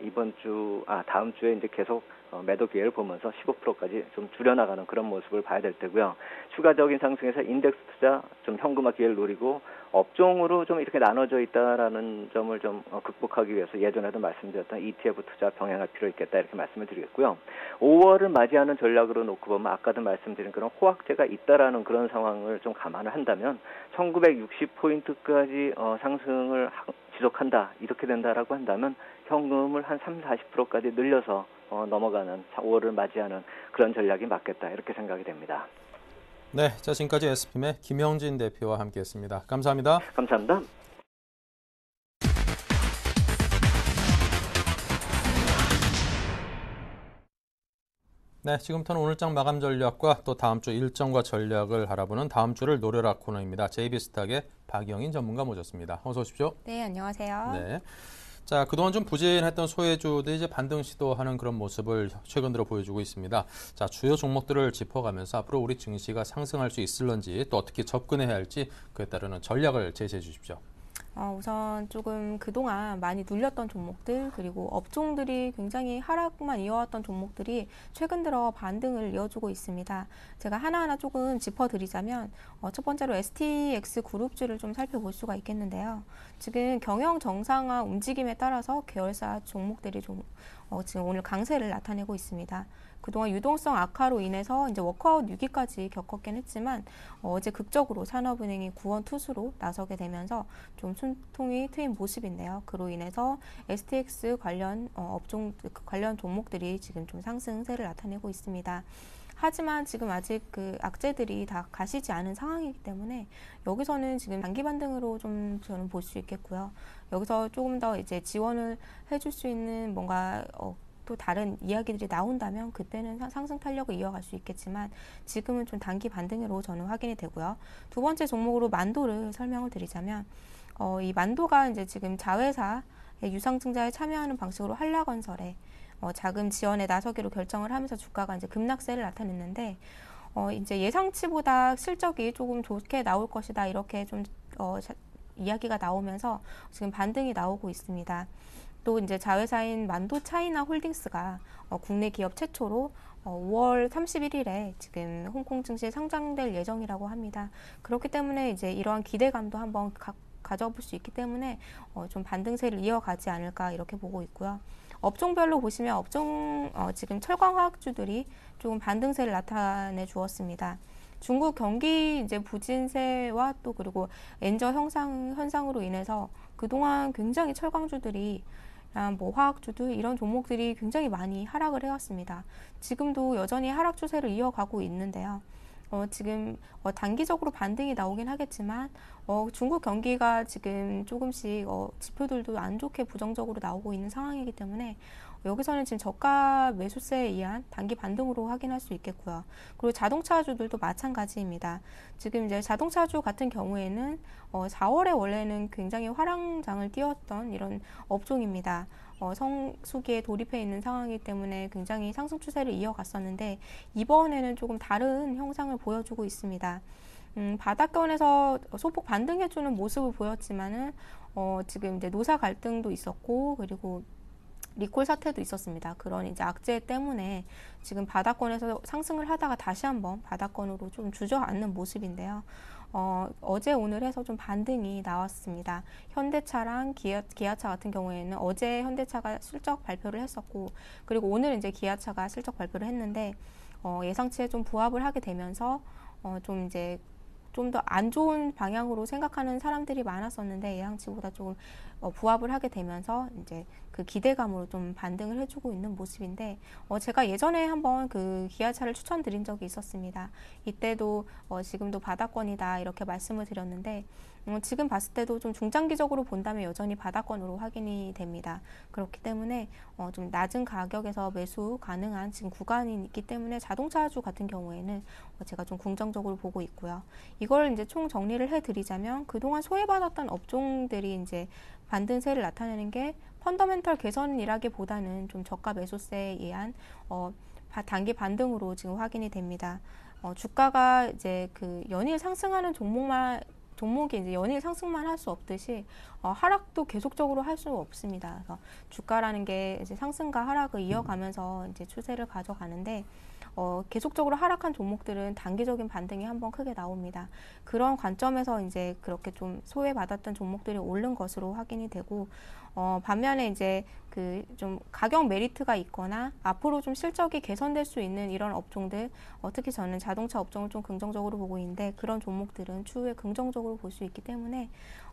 다음 주에 이제 계속 매도 기회를 보면서 15%까지 좀 줄여나가는 그런 모습을 봐야 될 테고요. 추가적인 상승에서 인덱스 투자 좀 현금화 기회를 노리고 업종으로 좀 이렇게 나눠져 있다라는 점을 좀 극복하기 위해서 예전에도 말씀드렸던 ETF 투자 병행할 필요 있겠다 이렇게 말씀을 드리겠고요. 5월을 맞이하는 전략으로 놓고 보면 아까도 말씀드린 그런 호황제가 있다라는 그런 상황을 좀 감안을 한다면 1960포인트까지 상승을 지속한다 이렇게 된다라고 한다면 현금을 한 30-40%까지 늘려서 넘어가는 5월을 맞이하는 그런 전략이 맞겠다 이렇게 생각이 됩니다. 네, 자 지금까지 SPM의 김영진 대표와 함께했습니다. 감사합니다. 감사합니다. 네, 지금부터는 오늘장 마감 전략과 또 다음 주 일정과 전략을 알아보는 다음 주를 노려라 코너입니다. JB스탁의 박영인 전문가 모셨습니다. 어서 오십시오. 네, 안녕하세요. 네. 자, 그동안 좀 부진했던 소외주들이 이제 반등 시도하는 그런 모습을 최근 들어 보여주고 있습니다. 자, 주요 종목들을 짚어가면서 앞으로 우리 증시가 상승할 수 있을런지 또 어떻게 접근해야 할지 그에 따르는 전략을 제시해 주십시오. 우선 조금 그동안 많이 눌렸던 종목들 그리고 업종들이 굉장히 하락만 이어왔던 종목들이 최근 들어 반등을 이어주고 있습니다. 제가 하나하나 조금 짚어드리자면 첫 번째로 STX 그룹주를 좀 살펴볼 수가 있겠는데요. 지금 경영 정상화 움직임에 따라서 계열사 종목들이 지금 오늘 강세를 나타내고 있습니다. 그동안 유동성 악화로 인해서 이제 워크아웃 위기까지 겪었긴 했지만 어제 극적으로 산업은행이 구원 투수로 나서게 되면서 좀 숨통이 트인 모습인데요. 그로 인해서 STX 관련 관련 종목들이 지금 좀 상승세를 나타내고 있습니다. 하지만 지금 아직 그 악재들이 다 가시지 않은 상황이기 때문에 여기서는 지금 단기 반등으로 좀 저는 볼 수 있겠고요. 여기서 조금 더 이제 지원을 해줄 수 있는 뭔가 또 다른 이야기들이 나온다면 그때는 상승 탄력을 이어갈 수 있겠지만 지금은 좀 단기 반등으로 저는 확인이 되고요. 두 번째 종목으로 만도를 설명을 드리자면 이 만도가 이제 지금 자회사의 유상증자에 참여하는 방식으로 한라건설에 자금 지원에 나서기로 결정을 하면서 주가가 이제 급락세를 나타냈는데 이제 예상치보다 실적이 조금 좋게 나올 것이다 이렇게 좀 이야기가 나오면서 지금 반등이 나오고 있습니다. 또 이제 자회사인 만도 차이나 홀딩스가 국내 기업 최초로 5월 31일에 지금 홍콩 증시에 상장될 예정이라고 합니다. 그렇기 때문에 이제 이러한 기대감도 한번 가져볼 수 있기 때문에 좀 반등세를 이어가지 않을까 이렇게 보고 있고요. 업종별로 보시면 지금 철강화학주들이 조금 반등세를 나타내 주었습니다. 중국 경기 이제 부진세와 또 그리고 엔저 현상으로 인해서 그동안 굉장히 철강주들이 뭐 화학주들 이런 종목들이 굉장히 많이 하락을 해왔습니다. 지금도 여전히 하락 추세를 이어가고 있는데요. 지금 단기적으로 반등이 나오긴 하겠지만 중국 경기가 지금 조금씩 지표들도 안 좋게 부정적으로 나오고 있는 상황이기 때문에 여기서는 지금 저가 매수세에 의한 단기 반등으로 확인할 수 있겠고요. 그리고 자동차주들도 마찬가지입니다. 지금 이제 자동차주 같은 경우에는 4월에 원래는 굉장히 화랑장을 띄웠던 이런 업종입니다. 성수기에 돌입해 있는 상황이기 때문에 굉장히 상승 추세를 이어갔었는데 이번에는 조금 다른 형상을 보여주고 있습니다. 바닥권에서 소폭 반등해주는 모습을 보였지만은 지금 이제 노사 갈등도 있었고 그리고 리콜 사태도 있었습니다. 그런 이제 악재 때문에 지금 바닥권에서 상승을 하다가 다시 한번 바닥권으로 좀 주저앉는 모습인데요. 어제 오늘 해서 좀 반등이 나왔습니다. 현대차랑 기아차 같은 경우에는 어제 현대차가 실적 발표를 했었고 그리고 오늘 이제 기아차가 실적 발표를 했는데 예상치에 좀 부합을 하게 되면서 좀 이제 좀 더 안 좋은 방향으로 생각하는 사람들이 많았었는데 예상치보다 조금 부합을 하게 되면서 이제 그 기대감으로 좀 반등을 해주고 있는 모습인데 제가 예전에 한번 그 기아차를 추천드린 적이 있었습니다. 이때도 지금도 바닥권이다 이렇게 말씀을 드렸는데 지금 봤을 때도 좀 중장기적으로 본다면 여전히 바닥권으로 확인이 됩니다. 그렇기 때문에 좀 낮은 가격에서 매수 가능한 지금 구간이 있기 때문에 자동차주 같은 경우에는 제가 좀 긍정적으로 보고 있고요. 이걸 이제 총 정리를 해드리자면 그동안 소외받았던 업종들이 이제 반등세를 나타내는 게 펀더멘털 개선이라기보다는 좀 저가 매수세에 의한 단기 반등으로 지금 확인이 됩니다. 주가가 이제 그 연일 상승하는 종목이 이제 연일 상승만 할 수 없듯이 하락도 계속적으로 할 수 없습니다. 그래서 주가라는 게 이제 상승과 하락을 이어가면서 이제 추세를 가져가는데 계속적으로 하락한 종목들은 단기적인 반등이 한번 크게 나옵니다. 그런 관점에서 이제 그렇게 좀 소외받았던 종목들이 오른 것으로 확인이 되고 반면에 이제 그 좀 가격 메리트가 있거나 앞으로 좀 실적이 개선될 수 있는 이런 업종들 특히 저는 자동차 업종을 좀 긍정적으로 보고 있는데 그런 종목들은 추후에 긍정적으로 볼 수 있기 때문에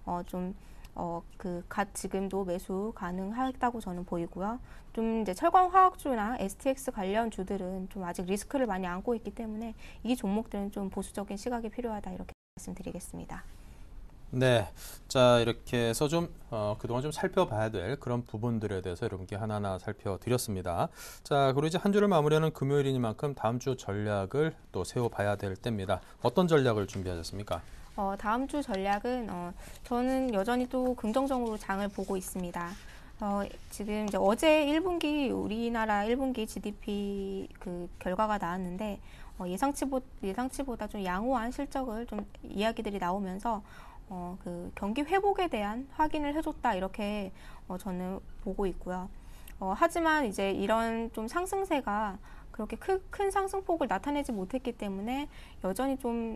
지금도 매수 가능하다고 저는 보이고요. 좀 이제 철강화학주나 STX 관련 주들은 좀 아직 리스크를 많이 안고 있기 때문에 이 종목들은 좀 보수적인 시각이 필요하다 이렇게 말씀드리겠습니다. 네, 자 이렇게 해서 좀 그동안 좀 살펴봐야 될 그런 부분들에 대해서 여러분께 하나하나 살펴드렸습니다. 자 그리고 이제 한 주를 마무리하는 금요일이니만큼 다음 주 전략을 또 세워봐야 될 때입니다. 어떤 전략을 준비하셨습니까? 다음 주 전략은 저는 여전히 또 긍정적으로 장을 보고 있습니다. 지금 이제 어제 1분기 우리나라 1분기 GDP 그 결과가 나왔는데 예상치보다 좀 양호한 실적을 좀 이야기들이 나오면서 그 경기 회복에 대한 확인을 해줬다 이렇게 저는 보고 있고요. 하지만 이제 이런 좀 상승세가 그렇게 큰 상승폭을 나타내지 못했기 때문에 여전히 좀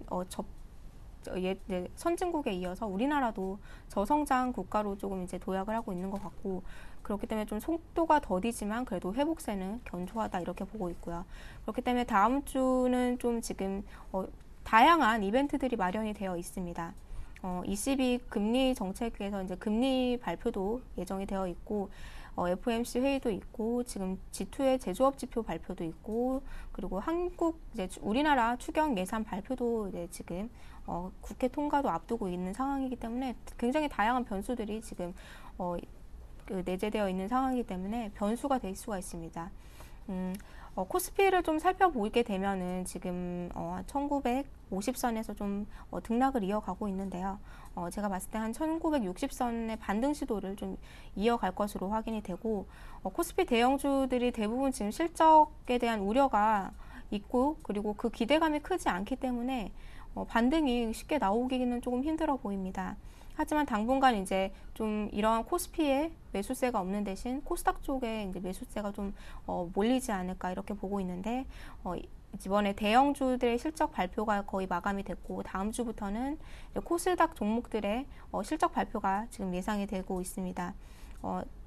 선진국에 이어서 우리나라도 저성장 국가로 조금 이제 도약을 하고 있는 것 같고 그렇기 때문에 좀 속도가 더디지만 그래도 회복세는 견조하다 이렇게 보고 있고요. 그렇기 때문에 다음 주는 좀 지금 다양한 이벤트들이 마련이 되어 있습니다. ECB 금리 정책에서 이제 금리 발표도 예정이 되어 있고 FOMC 회의도 있고 지금 G2의 제조업 지표 발표도 있고 그리고 우리나라 추경 예산 발표도 이제 지금 국회 통과도 앞두고 있는 상황이기 때문에 굉장히 다양한 변수들이 지금 내재되어 있는 상황이기 때문에 변수가 될 수가 있습니다. 코스피를 좀 살펴보게 되면은 지금 1950선에서 좀 등락을 이어가고 있는데요. 제가 봤을 때 한 1960선의 반등 시도를 좀 이어갈 것으로 확인이 되고 코스피 대형주들이 대부분 지금 실적에 대한 우려가 있고 그리고 그 기대감이 크지 않기 때문에 반등이 쉽게 나오기는 조금 힘들어 보입니다. 하지만 당분간 이제 좀 이런 코스피에 매수세가 없는 대신 코스닥 쪽에 이제 매수세가 좀 몰리지 않을까 이렇게 보고 있는데 이번에 대형주들의 실적 발표가 거의 마감이 됐고 다음 주부터는 코스닥 종목들의 실적 발표가 지금 예상이 되고 있습니다.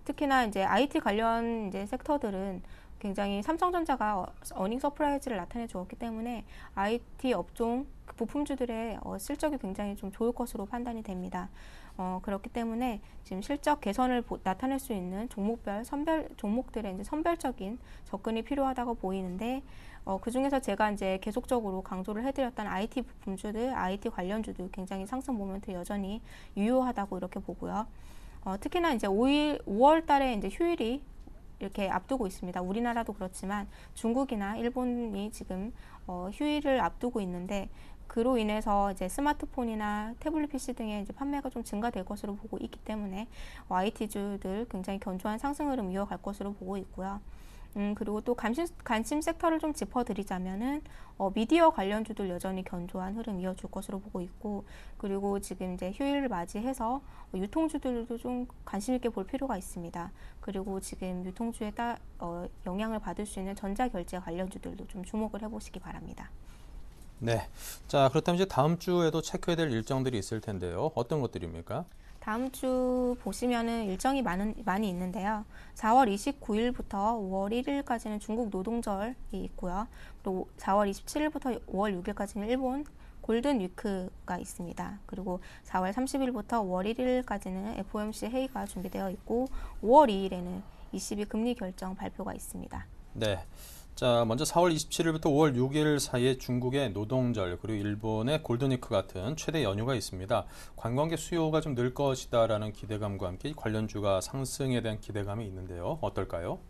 특히나 이제 IT 관련 이제 섹터들은 굉장히 삼성전자가 어닝 서프라이즈를 나타내 주었기 때문에 IT 업종 그 부품주들의 실적이 굉장히 좀 좋을 것으로 판단이 됩니다. 그렇기 때문에 지금 실적 개선을 나타낼 수 있는 종목별 종목들의 이제 선별적인 접근이 필요하다고 보이는데, 그 중에서 제가 이제 계속적으로 강조를 해드렸던 IT 부품주들, IT 관련주들 굉장히 상승 모멘트 여전히 유효하다고 이렇게 보고요. 특히나 이제 5월 달에 이제 휴일이 이렇게 앞두고 있습니다. 우리나라도 그렇지만 중국이나 일본이 지금 휴일을 앞두고 있는데, 그로 인해서 이제 스마트폰이나 태블릿 PC 등의 이제 판매가 좀 증가될 것으로 보고 있기 때문에 IT주들 굉장히 견조한 상승 흐름 이어갈 것으로 보고 있고요. 그리고 또 관심 섹터를 좀 짚어드리자면은 미디어 관련주들 여전히 견조한 흐름 이어줄 것으로 보고 있고, 그리고 지금 이제 휴일을 맞이해서 유통주들도 좀 관심 있게 볼 필요가 있습니다. 그리고 지금 유통주에 영향을 받을 수 있는 전자결제 관련주들도 좀 주목을 해보시기 바랍니다. 네. 자, 그렇다면 이제 다음 주에도 체크해야 될 일정들이 있을 텐데요. 어떤 것들입니까? 다음 주 보시면은 일정이 많이 있는데요. 4월 29일부터 5월 1일까지는 중국 노동절이 있고요. 또 4월 27일부터 5월 6일까지는 일본 골든 위크가 있습니다. 그리고 4월 30일부터 5월 1일까지는 FOMC 회의가 준비되어 있고, 5월 2일에는 ECB 금리 결정 발표가 있습니다. 네. 자, 먼저 4월 27일부터 5월 6일 사이에 중국의 노동절, 그리고 일본의 골든위크 같은 최대 연휴가 있습니다. 관광객 수요가 좀 늘 것이다라는 기대감과 함께 관련주가 상승에 대한 기대감이 있는데요. 어떨까요?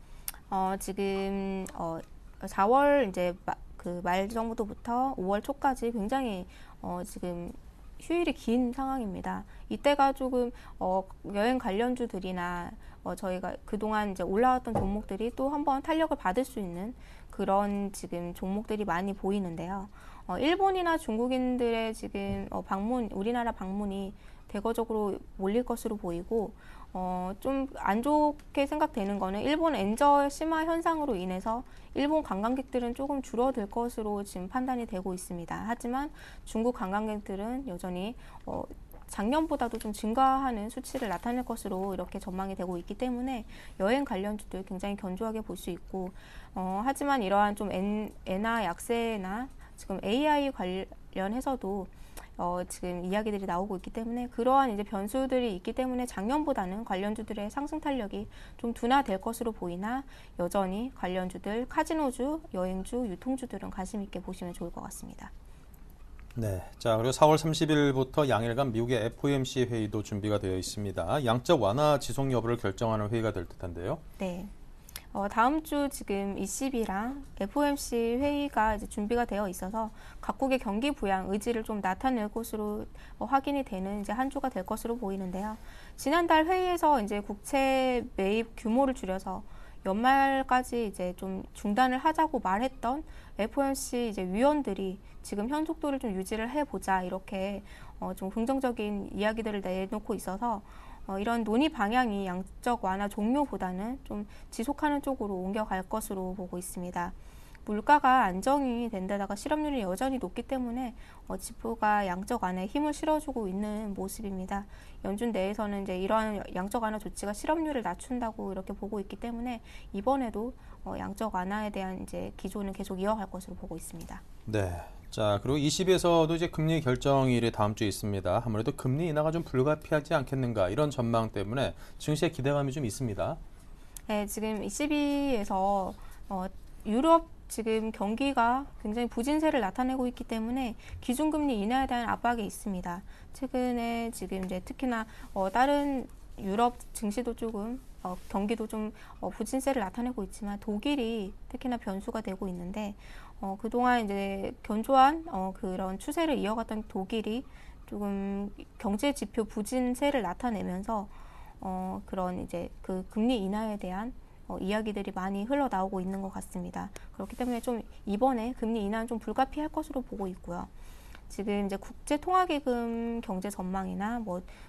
지금 4월 이제 그 말 정도부터 5월 초까지 굉장히 지금 휴일이 긴 상황입니다. 이때가 조금 여행 관련주들이나 저희가 그동안 이제 올라왔던 종목들이 또 한번 탄력을 받을 수 있는 그런 지금 종목들이 많이 보이는데요. 일본이나 중국인들의 지금 우리나라 방문이 대거적으로 몰릴 것으로 보이고, 좀 안 좋게 생각되는 거는 일본 엔저 심화 현상으로 인해서 일본 관광객들은 조금 줄어들 것으로 지금 판단이 되고 있습니다. 하지만 중국 관광객들은 여전히 작년보다도 좀 증가하는 수치를 나타낼 것으로 이렇게 전망이 되고 있기 때문에 여행 관련주들 굉장히 견조하게 볼 수 있고, 하지만 이러한 좀 엔화 약세나 지금 AI 관련해서도 지금 이야기들이 나오고 있기 때문에 그러한 이제 변수들이 있기 때문에 작년보다는 관련주들의 상승 탄력이 좀 둔화될 것으로 보이나, 여전히 관련주들, 카지노주, 여행주, 유통주들은 관심 있게 보시면 좋을 것 같습니다. 네. 자, 그리고 4월 30일부터 양일간 미국의 FOMC 회의도 준비가 되어 있습니다. 양적 완화 지속 여부를 결정하는 회의가 될 듯한데요. 네. 다음 주 지금 ECB랑 FOMC 회의가 이제 준비가 되어 있어서 각국의 경기 부양 의지를 좀 나타낼 것으로 확인이 되는 이제 한 주가 될 것으로 보이는데요. 지난달 회의에서 이제 국채 매입 규모를 줄여서 연말까지 이제 좀 중단을 하자고 말했던 FOMC 이제 위원들이 지금 현 속도를 좀 유지를 해보자, 이렇게 좀 긍정적인 이야기들을 내놓고 있어서 이런 논의 방향이 양적 완화 종료보다는 좀 지속하는 쪽으로 옮겨갈 것으로 보고 있습니다. 물가가 안정이 된 데다가 실업률이 여전히 높기 때문에 지표가 양적 완화에 힘을 실어주고 있는 모습입니다. 연준 내에서는 이제 이러한 양적 완화 조치가 실업률을 낮춘다고 이렇게 보고 있기 때문에 이번에도 양적 완화에 대한 이제 기조는 계속 이어갈 것으로 보고 있습니다. 네. 자, 그리고 ECB에서도 이제 금리 결정일이 다음 주에 있습니다. 아무래도 금리 인하가 좀 불가피하지 않겠는가, 이런 전망 때문에 증시에 기대감이 좀 있습니다. 네, 지금 ECB에서 유럽 지금 경기가 굉장히 부진세를 나타내고 있기 때문에 기준금리 인하에 대한 압박이 있습니다. 최근에 지금 이제 특히나 다른 유럽 증시도 조금 경기도 좀 부진세를 나타내고 있지만 독일이 특히나 변수가 되고 있는데, 그동안 이제 견조한 그런 추세를 이어갔던 독일이 조금 경제 지표 부진세를 나타내면서 그런 이제 그 금리 인하에 대한 이야기들이 많이 흘러나오고 있는 것 같습니다. 그렇기 때문에 좀 이번에 금리 인하는 좀 불가피할 것으로 보고 있고요. 지금 이제 국제통화기금 경제 전망이나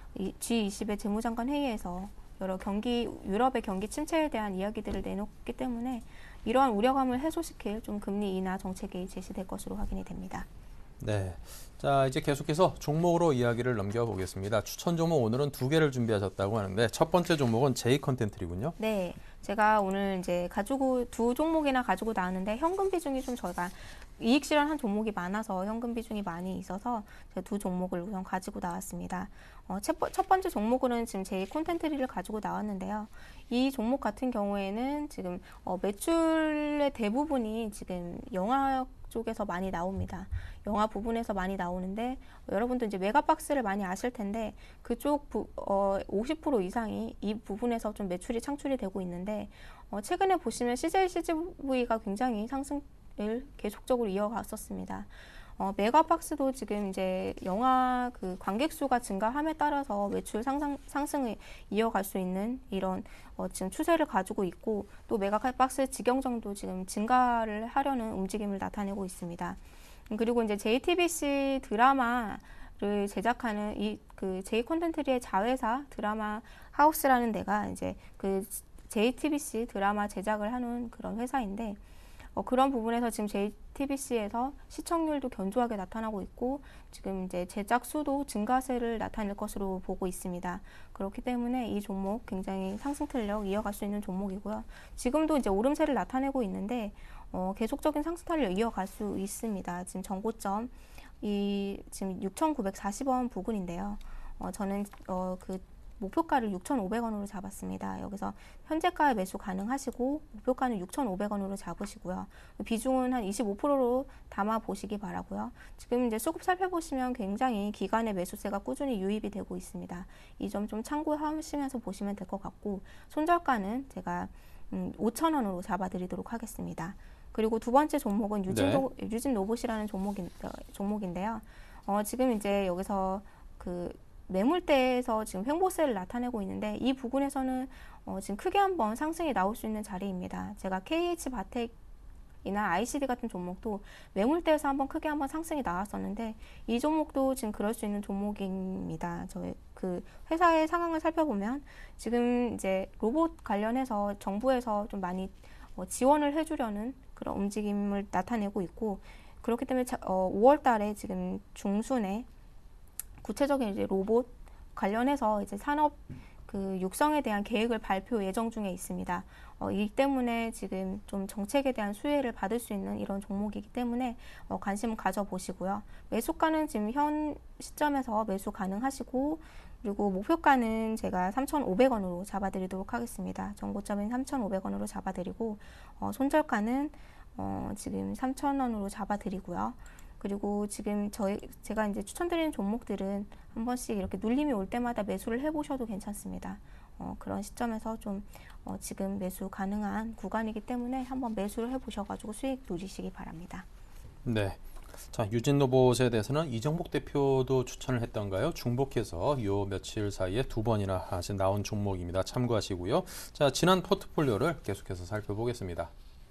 G20의 재무장관 회의에서 여러 유럽의 경기 침체에 대한 이야기들을 내놓기 때문에 이러한 우려감을 해소시킬 좀 금리 인하 정책이 제시될 것으로 확인이 됩니다. 네. 자, 이제 계속해서 종목으로 이야기를 넘겨보겠습니다. 추천 종목 오늘은 2개를 준비하셨다고 하는데 첫 번째 종목은 J 컨텐트리군요. 네, 제가 오늘 이제 가지고 두 종목이나 가지고 나왔는데 현금 비중이 좀 저희가 이익 실현한 종목이 많아서 현금 비중이 많이 있어서 제가 두 종목을 우선 가지고 나왔습니다. 첫 번째 종목으로는 지금 J 콘텐트리를 가지고 나왔는데요. 이 종목 같은 경우에는 지금 매출의 대부분이 지금 영화 쪽에서 많이 나옵니다. 영화 부분에서 많이 나오는데 여러분도 이제 메가박스를 많이 아실 텐데 그쪽 50% 이상이 이 부분에서 좀 매출이 창출이 되고 있는데 최근에 보시면 CJ, CGV가 굉장히 상승을 계속적으로 이어갔었습니다. 메가박스도 지금 이제 영화 그 관객 수가 증가함에 따라서 매출 상승을 이어갈 수 있는 이런 지금 추세를 가지고 있고 또 메가박스 직영정도 지금 증가를 하려는 움직임을 나타내고 있습니다. 그리고 이제 JTBC 드라마를 제작하는 그 J 콘텐트리의 자회사 드라마 하우스라는 데가 이제 그 JTBC 드라마 제작을 하는 그런 회사인데 그런 부분에서 지금 JTBC에서 시청률도 견조하게 나타나고 있고 지금 이제 제작 수도 증가세를 나타낼 것으로 보고 있습니다. 그렇기 때문에 이 종목 굉장히 상승 탄력 이어갈 수 있는 종목이고요. 지금도 이제 오름세를 나타내고 있는데 계속적인 상승 탄력 이어갈 수 있습니다. 지금 정고점 지금 6,940원 부근인데요. 저는 그 목표가를 6,500원으로 잡았습니다. 여기서 현재가에 매수 가능하시고 목표가는 6,500원으로 잡으시고요. 비중은 한 25%로 담아 보시기 바라고요. 지금 이제 수급 살펴보시면 굉장히 기간의 매수세가 꾸준히 유입이 되고 있습니다. 이 점 좀 참고하시면서 보시면 될 것 같고 손절가는 제가 5,000원으로 잡아드리도록 하겠습니다. 그리고 두 번째 종목은 유진 로봇이라는 종목인데요. 지금 이제 여기서 그 매물대에서 지금 횡보세를 나타내고 있는데 이 부분에서는 지금 크게 한번 상승이 나올 수 있는 자리입니다. 제가 KH바텍이나 ICD 같은 종목도 매물대에서 크게 한번 상승이 나왔었는데 이 종목도 지금 그럴 수 있는 종목입니다. 저희 그 회사의 상황을 살펴보면 지금 이제 로봇 관련해서 정부에서 좀 많이 지원을 해주려는 그런 움직임을 나타내고 있고 그렇기 때문에 5월 달에 지금 중순에 구체적인 이제 로봇 관련해서 이제 산업 그 육성에 대한 계획을 발표 예정 중에 있습니다. 이 때문에 지금 좀 정책에 대한 수혜를 받을 수 있는 이런 종목이기 때문에 관심을 가져보시고요. 매수가는 지금 현 시점에서 매수 가능하시고 그리고 목표가는 제가 3,500원으로 잡아드리도록 하겠습니다. 정고점은 3,500원으로 잡아드리고 손절가는 지금 3,000원으로 잡아드리고요. 그리고 지금 제가 이제 추천드리는 종목들은 한 번씩 이렇게 눌림이 올 때마다 매수를 해보셔도 괜찮습니다. 그런 시점에서 좀 지금 매수 가능한 구간이기 때문에 한번 매수를 해보셔가지고 수익 누리시기 바랍니다. 네. 자, 유진로봇에 대해서는 이정복 대표도 추천을 했던가요? 중복해서 요 며칠 사이에 2번이나 나온 종목입니다. 참고하시고요. 자, 지난 포트폴리오를 계속해서 살펴보겠습니다.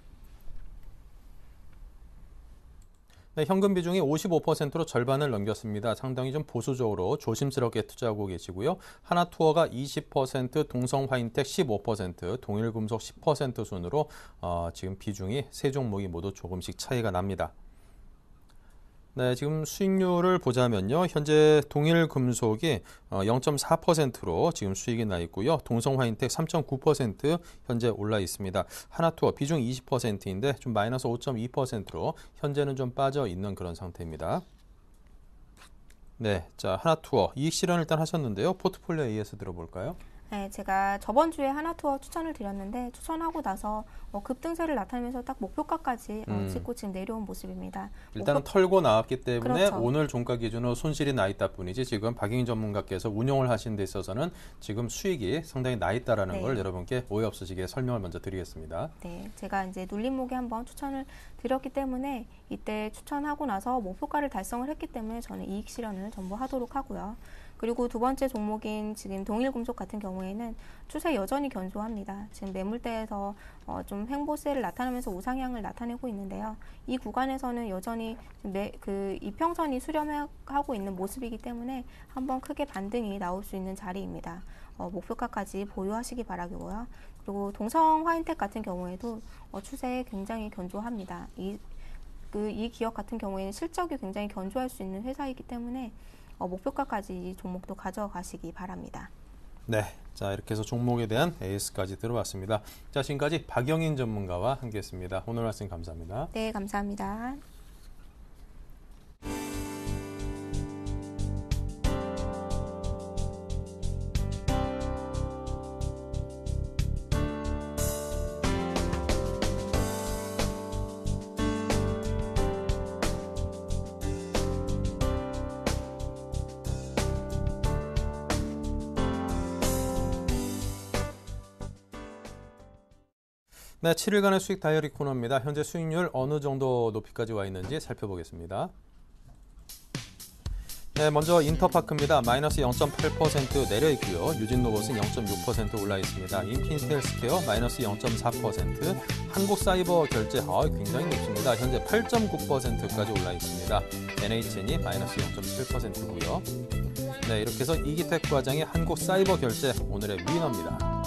네, 현금 비중이 55%로 절반을 넘겼습니다. 상당히 좀 보수적으로 조심스럽게 투자하고 계시고요. 하나투어가 20%, 동성화인텍 15%, 동일금속 10% 순으로 지금 비중이 세 종목이 모두 조금씩 차이가 납니다. 네, 지금 수익률을 보자면요. 현재 동일금속이 0.4%로 지금 수익이 나 있고요. 동성화인텍 3.9% 현재 올라 있습니다. 하나투어 비중 20%인데 좀 마이너스 5.2%로 현재는 좀 빠져 있는 그런 상태입니다. 네, 자 하나투어 이익 실현 일단 하셨는데요. 포트폴리오 AS 들어볼까요? 네, 제가 저번 주에 하나투어 추천을 드렸는데 추천하고 나서 급등세를 나타내면서 딱 목표가까지 찍고 지금 내려온 모습입니다. 일단은 털고 나왔기 때문에 그렇죠. 오늘 종가 기준으로 손실이 나 있다 뿐이지 지금 박영인 전문가께서 운용을 하신 데 있어서는 지금 수익이 상당히 나 있다라는 네. 걸 여러분께 오해 없으시게 설명을 먼저 드리겠습니다. 네, 제가 이제 눌림목에 한번 추천을 드렸기 때문에 이때 추천하고 나서 목표가를 달성을 했기 때문에 저는 이익 실현을 전부 하도록 하고요. 그리고 두 번째 종목인 지금 동일금속 같은 경우에는 추세 여전히 견조합니다. 지금 매물대에서 좀 횡보세를 나타내면서 우상향을 나타내고 있는데요. 이 구간에서는 여전히 이평선이 수렴하고 있는 모습이기 때문에 한번 크게 반등이 나올 수 있는 자리입니다. 목표가까지 보유하시기 바라고요. 그리고 동성화인텍 같은 경우에도 추세 굉장히 견조합니다. 이 기업 같은 경우에는 실적이 굉장히 견조할 수 있는 회사이기 때문에 목표가까지 이 종목도 가져가시기 바랍니다. 네, 자 이렇게 해서 종목에 대한 AS까지 들어봤습니다. 자, 지금까지 박영인 전문가와 함께했습니다. 오늘 말씀 감사합니다. 네, 감사합니다. 네, 7일간의 수익 다이어리 코너입니다. 현재 수익률 어느 정도 높이까지 와 있는지 살펴보겠습니다. 네, 먼저 인터파크입니다. 마이너스 0.8% 내려 있고요. 유진로봇은 0.6% 올라 있습니다. 인피니티 헬스케어 마이너스 0.4%, 한국사이버결제 굉장히 높습니다. 현재 8.9%까지 올라 있습니다. NHN이 마이너스 0.7%고요. 네, 이렇게 해서 이기택 과장의 한국사이버결제 오늘의 위너입니다.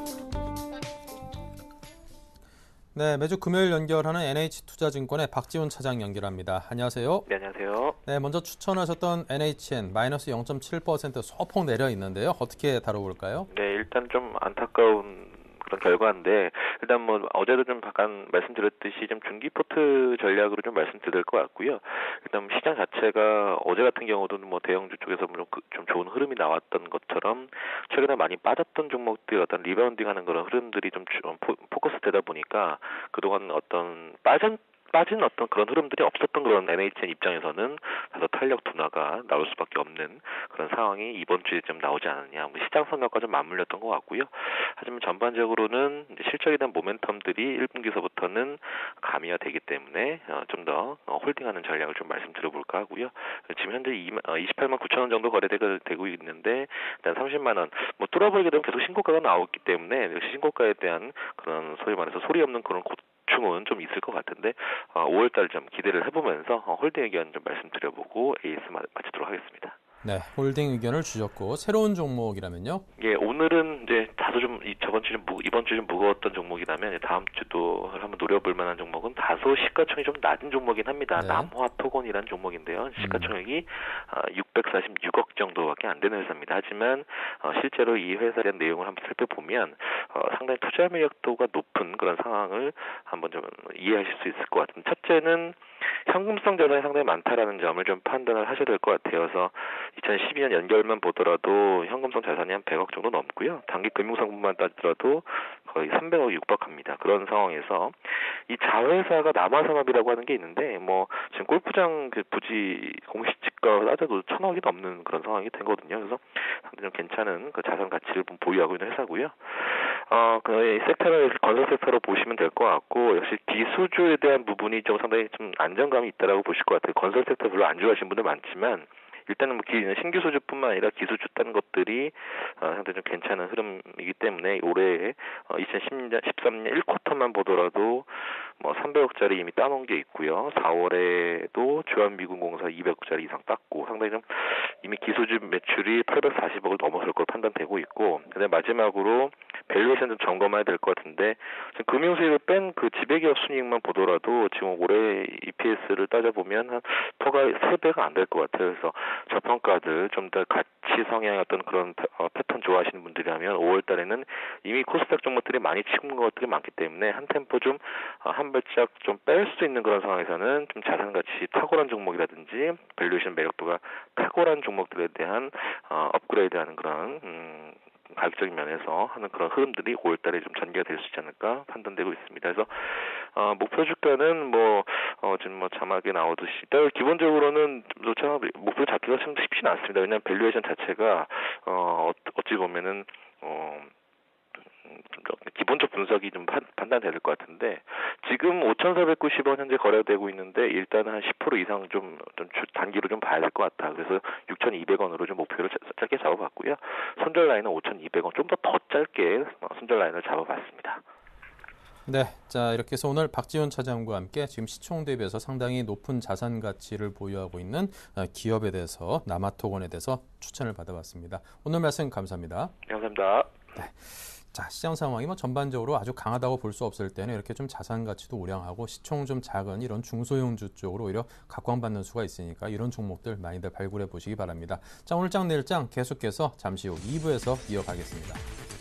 네, 매주 금요일 연결하는 NH투자증권의 박지훈 차장 연결합니다. 안녕하세요. 네, 안녕하세요. 네, 먼저 추천하셨던 NHN 마이너스 0.7% 소폭 내려 있는데요. 어떻게 다뤄볼까요? 네, 일단 좀 안타까운 그런 결과인데 일단 뭐 어제도 좀 잠깐 말씀드렸듯이 좀 중기 포트 전략으로 좀 말씀드릴 것 같고요. 일단 시장 자체가 어제 같은 경우도 뭐 대형주 쪽에서 좀 좋은 흐름이 나왔던 것처럼 최근에 많이 빠졌던 종목들 어떤 리바운딩하는 그런 흐름들이 좀 포커스되다 보니까 그동안 어떤 빠진 어떤 그런 흐름들이 없었던 그런 NHN 입장에서는 다소 탄력 둔화가 나올 수밖에 없는 그런 상황이 이번 주에 좀 나오지 않았냐. 시장 성격과 좀 맞물렸던 것 같고요. 하지만 전반적으로는 이제 실적에 대한 모멘텀들이 1분기서부터는 가미가 되기 때문에 좀 더 홀딩하는 전략을 좀 말씀드려볼까 하고요. 지금 현재 28만 9천 원 정도 거래되고 있는데 일단 30만 원 뭐 뚫어버리게 되면 계속 신고가가 나오기 때문에 역시 신고가에 대한 그런 소위 말해서 소리 없는 그런 고충은 좀 있을 것 같은데 5월달 좀 기대를 해보면서 홀딩 의견 좀 말씀드려보고 AS 마치도록 하겠습니다. 네, 홀딩 의견을 주셨고 새로운 종목이라면요? 예, 오늘은 이제 다소 좀 이번 주 좀 무거웠던 종목이라면 다음 주도 한번 노려볼 만한 종목은 다소 시가총액이 좀 낮은 종목이긴 합니다. 네. 남화토건이라는 종목인데요. 시가총액이 646억 정도밖에 안 되는 회사입니다. 하지만 실제로 이 회사에 대한 내용을 한번 살펴보면 상당히 투자 매력도가 높은 그런 상황을 한번 좀 이해하실 수 있을 것 같습니다. 첫째는 현금성 자산이 상당히 많다라는 점을 좀 판단을 하셔야 될 것 같아요. 그래서 2012년 연결만 보더라도 현금성 자산이 한 100억 정도 넘고요. 단기 금융상품만 따지더라도 거의 300억이 육박합니다. 그런 상황에서 이 자회사가 남아산업이라고 하는 게 있는데 뭐 지금 골프장 그 부지 공시지가 따져도 1,000억이 넘는 그런 상황이 되거든요. 그래서 상당히 좀 괜찮은 그 자산 가치를 보유하고 있는 회사고요. 그 섹터를 건설 섹터로 보시면 될 것 같고 역시 기수주에 대한 부분이 좀 상당히 좀 안정감이 있다라고 보실 것 같아요. 건설 섹터 별로 안 좋아하시는 분들 많지만 일단은 뭐 신규수주뿐만 아니라 기수주 딴 것들이 상당히 좀 괜찮은 흐름이기 때문에 올해 2013년 1쿼터만 보더라도 뭐 300억짜리 이미 따놓은 게 있고요. 4월에도 주한미군공사 200억짜리 이상 땄고 상당히 좀 이미 기수주 매출이 840억을 넘어설 걸 판단되고 있고 그다음에 마지막으로 밸류에이션 좀 점검해야 될 것 같은데 지금 금융수익을 뺀 그 지배기업 순이익만 보더라도 지금 올해 EPS를 따져보면 한 토가 3배가 안 될 것 같아요. 그래서 저평가들 좀 더 가치 성향의 어떤 그런 패턴 좋아하시는 분들이라면 5월 달에는 이미 코스닥 종목들이 많이 치는 것들이 많기 때문에 한 템포 좀 한 발짝 좀 뺄 수 있는 그런 상황에서는 좀 자산 가치 탁월한 종목이라든지 밸류에이션 매력도가 탁월한 종목들에 대한 업그레이드하는 그런 가격적인 면에서 하는 그런 흐름들이 5월 달에 좀 전개가 될 수 있지 않을까 판단되고 있습니다. 그래서 목표 주가는 뭐 지금 뭐 자막에 나오듯이 기본적으로는 목표 잡기가 참 쉽지는 않습니다. 왜냐하면 밸류에이션 자체가 어찌 보면은 기본적 분석이 좀 판단될 것 같은데 지금 5,490원 현재 거래되고 있는데 일단은 한 10% 이상 좀 단기로 좀 봐야 될 것 같다. 그래서 6,200원으로 좀 목표를 짧게 잡아봤고요. 손절 라인은 5,200원 좀 더 짧게 손절 라인을 잡아봤습니다. 네, 자 이렇게 해서 오늘 박지훈 차장과 함께 지금 시총 대비해서 상당히 높은 자산 가치를 보유하고 있는 기업에 대해서 남아토건에 대해서 추천을 받아봤습니다. 오늘 말씀 감사합니다. 네, 감사합니다. 네. 자, 시장 상황이 뭐 전반적으로 아주 강하다고 볼 수 없을 때는 이렇게 좀 자산 가치도 우량하고 시총 좀 작은 이런 중소형주 쪽으로 오히려 각광받는 수가 있으니까 이런 종목들 많이들 발굴해 보시기 바랍니다. 자, 오늘 장 내일 장 계속해서 잠시 후 2부에서 이어가겠습니다.